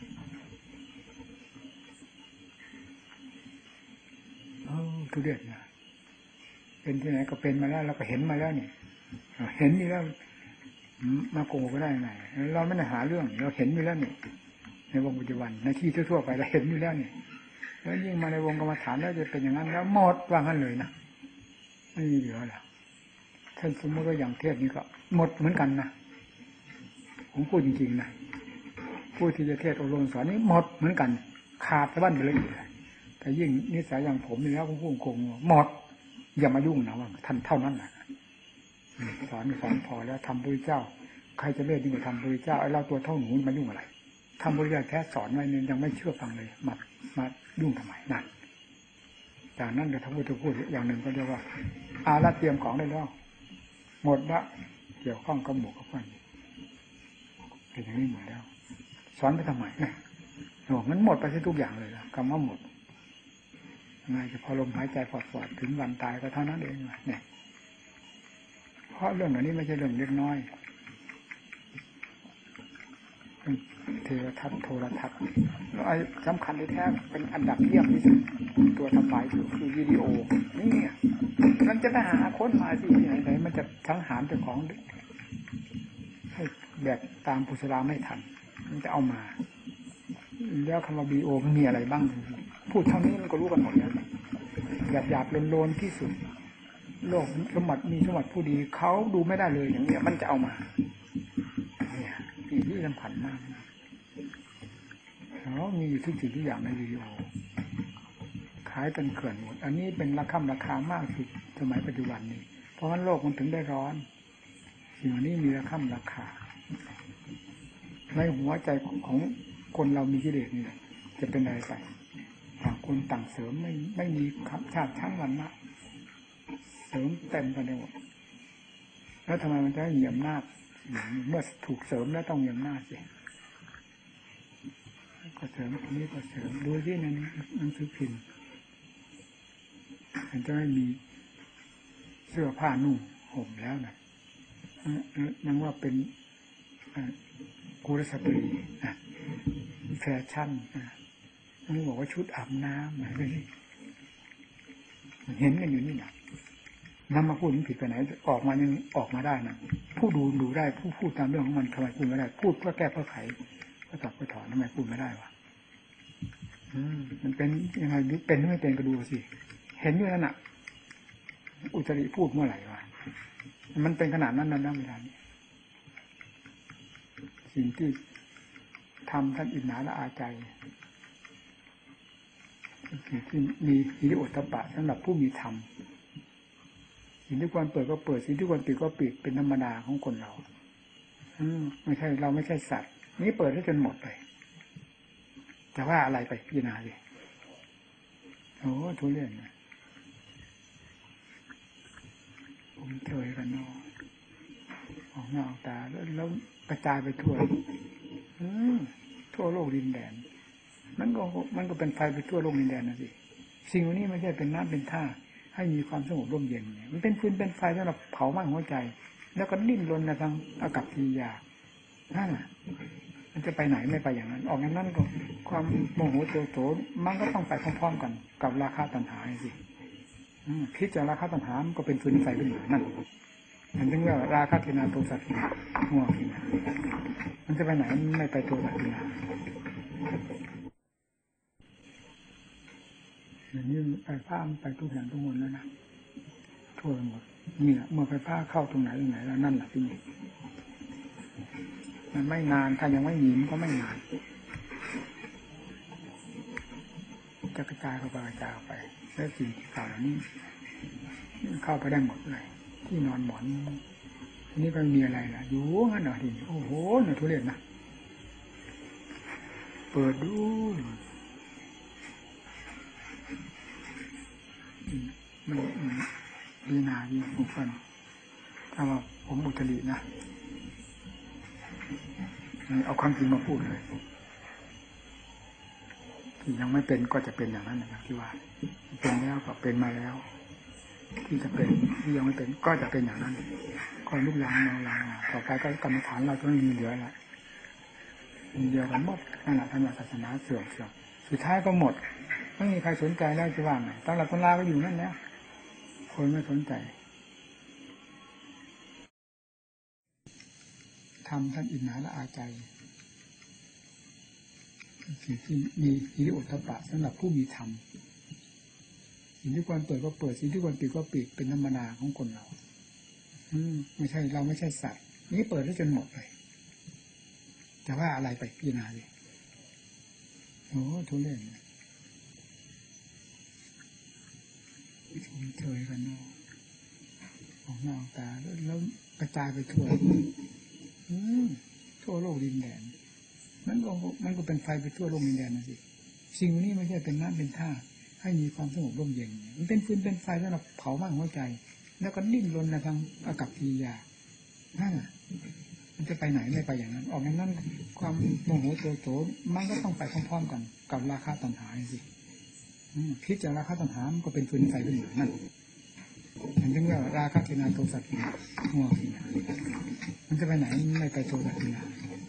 เออทุเรศนะเป็นที่ไหนก็เป็นมาแล้วเราก็เห็นมาแล้วนี่เห็นนี่แล้วมาโกงก็ได้ไงเราไม่ได้หาเรื่องเราเห็นอยู่แล้วนี่ในวงปัจจุบันในที่ทั่วๆไปเราเห็นอยู่แล้วนี่แล้วยิ่งมาในวงกรรมฐานแล้วจะเป็นอย่างนั้นแล้วหมดว่างั้นเลยนะไม่มีเหลือแล้วท่านสมมติว่าอย่างเทศนี้ก็หมดเหมือนกันนะผมพูดจริงๆนะผู้ที่จะเทศอบรมสอนนี้หมดเหมือนกันขาดสะบั้นไปเลยแต่ยิ่งนิสัยอย่างผมนี่แล้วผมพูดโกงหมดอย่ามายุ่งนะว่าท่านเท่านั้นแหละสอนสอนพอแล้วทำพระเจ้าใครจะเลิศยิ่งกว่าทำพระเจ้าไอ้เราตัวเท่าหนูมายุ่งอะไรทำพระเจ้าแท้สอนไว้เนี่ยยังไม่เชื่อฟังเลยมามายุ่งทำไมนั่นจากนั้นเดี๋ยวทั้งหมดจะพูดอย่างหนึ่งก็เรียกว่าอาละเตรียมของได้แล้วหมดละเกี่ยวข้องกับหมู่กับเพื่อนเป็นอย่างนี้หมดแล้วสอนไปทำไมเนี่ยบอกมันหมดไปทุกอย่างเลยนะคำว่าหมดไงจะพอลมหายใจปอดๆถึงวันตายก็เท่านั้นเองเนี่ยเพราะเรื่องเหล่านี้ไม่ใช่เรื่องเล็กน้อยเทวทัศน์โทรทัศน์แล้วไอ้สำคัญที่แท้เป็นอันดับเยี่ยมที่สุดตัวทำลายคือวิดีโอนี่เนี่ยมันจะไปหาค้นมาสิที่ไหนๆมันจะสังหารเจ้าของให้แบบตามปุสราไม่ทันมันจะเอามาแล้วคำว่าวีโอมันมีอะไรบ้างพูดเท่านี้มันก็รู้กันหมดแล้วหยาบหยาบโลนๆที่สุดโลกสมบัติมีสมบัติผู้ดีเขาดูไม่ได้เลยอย่างเนี้ยมันจะเอามาเนี่ยที่ที่สำคัญมากแล้วมีทุกสิ่งทุกอย่างในวีดีโอขายเป็นเขื่อนหมดอันนี้เป็นราคาราคามากสุดสมัยปัจจุบันนี้เพราะฉะนั้นโลกมันถึงได้ร้อนสิ่งนี้มีราคาราคาในหัวใจของคนเรามีกิเลสนี่จะเป็นอะไรไปต่างคนต่างเสริมไม่ไม่มีชาติชั้นวรรณะเสริมเต็มกันหมดแล้วทำไมมันจะให้มีอำนาจเมื่อถูกเสริมแล้วต้องมีอำนาจสิก็เสริมคนนี้ก็เสริมดูที่ในหนังสือพิมพ์มันจะไม่มีเสื้อผ้านุ่งห่มแล้วนะนั่นว่าเป็นกุลสตรีแฟชั่นนี่บอกว่าชุดอาบน้ำอะไรนี่เห็นกันอยู่นี่นะนำมาพูดมันผิดไปไหนออกมายังออกมาได้นะผู้ดูดูได้ผู้พูดตามเรื่องของมันทำไมพูดไม่ได้พูดเพื่อแก้เพื่อไขก็ตอบก็ถอนทำไมพูดไม่ได้วะมันเป็นยังไงเป็นหรือไม่เป็นก็ดูสิเห็นอยู่นั่นน่ะอุตริพูดเมื่อไหร่วะมันเป็นขนาดนั้นนั่นเวลานี้สิ่งที่ทำท่านอิจฉาละอาใจสิ่งที่มีหิริโอตตัปปะสำหรับผู้มีธรรมสิ่งที่ควรเปิดก็เปิดสิ่งที่ควรปิดก็ปิดเป็นธรรมดาของคนเราอืมไม่ใช่เราไม่ใช่สัตว์นี้เปิดให้จนหมดเลยจะว่าอะไรไปพิจารณาดิโอ้ทุเรศนะผมเทยกันเนาะออกหน้าออกตาแล้วแล้วกระจายไปทั่วอืมทั่วโลกดินแดนมันก็มันก็เป็นไฟไปทั่วโลกดินแดนนะสิสิ่งนี้ไม่ใช่เป็นน้ำเป็นท่าให้มีความสงบร่มเย็นมันเป็นฟืนเป็นไฟสำหรับเผาไหม้หัวใจแล้วก็ดิ้นรนในทางอากัปกิริยานั่นแหละมันจะไปไหนไม่ไปอย่างนั้นออกอย่างนั้นก็ความโมโหโกรธมันก็ต้องไปพร้อมๆกันกับราคะตัณหาสิคิดจากราคะตัณหามันก็เป็นฟืนไฟขึ้นมานั่นมันถึงว่าราคะกินาโทสะกินาง่วงกินามันจะไปไหนไม่ไปโทสะกินาอย่างนี้ไฟฟ้ามันไปทุกแห่งทุกมุมแล้วนะทั่วไปหมดนี่แหละเมื่อไฟฟ้าเข้าตรงไหนตรงไหนแล้วนั่นแหละที่นี่มันไม่นานถ้ายังไม่หนีมันก็ไม่นานจะกระจายเข้าไปกระจายไปแล้วสิ่งที่กล่าวนี้เข้าไปได้หมดเลยที่นอนหมอนนี่ก็มีอะไรล่ะอยู่งั้นเหรอทีนี้โอ้โหหนูทุเรศนะเปิดดูมันดีนาดีบุคคลถ้าว่าผมอุตรินะเอาความจริงมาพูดเลยที่ยังไม่เป็นก็จะเป็นอย่างนั้นนะครับที่ว่าเป็นแล้วก็เป็นมาแล้วที่จะเป็นที่ยังไม่เป็นก็จะเป็นอย่างนั้นก็ลุกล้างเราล้างต่อไปก็กรรมฐานเราจะไม่มีเหลือละมีเดียวกันหมดนั่นแหละธรรมศาสนาเสื่อมเสื่อมสุดท้ายก็หมดไม่มีใครสนใจแล้วจะว่าไงตั้งหลักตั้งลาก็อยู่นั่นแล้วคนไม่สนใจทำท่านอินนาละอาใจสิ่งที่มีอิริโอตปะสำหรับผู้มีธรรมสิ่งที่ควรเปิดก็เปิดสิ่งที่ควรปิดก็ปิดเป็นธรรมดาของคนเราอืมไม่ใช่เราไม่ใช่สัตว์นี่เปิดได้จนหมดเลยแต่ว่าอะไรไปพิจารณาเลยโอ้ทุเรศชมเชยกันเนาะออกหน้าออกตาแล้วแล้วกระจายไปทั่วอืมทั่วโลกดินแดนมันก็มันก็เป็นไฟไปทั่วโลกดินแดนนะสิสิ่งนี้ไม่ใช่เป็นน้ำเป็นท่าให้มีความสงบร่มเย็นมันเป็นฟืนเป็นไฟสำหรับเผาไหม้หัวใจแล้วก็ดิ้นรนในทางอากัปกิริยานั่นแหละมันจะไปไหนไม่ไปอย่างนั้นออกอย่างนั้นความโมโหโกรธมันก็ต้องไปพร้อมๆกันกับราคะตัณหาสิคิดจากราคะตัณหามันก็เป็นฟืนไฟขึ้นอยู่นั่นมันจึงว่าราคะทินาโทสัตว์งัวมันจะไปไหนไม่ไปโทสัตว์นา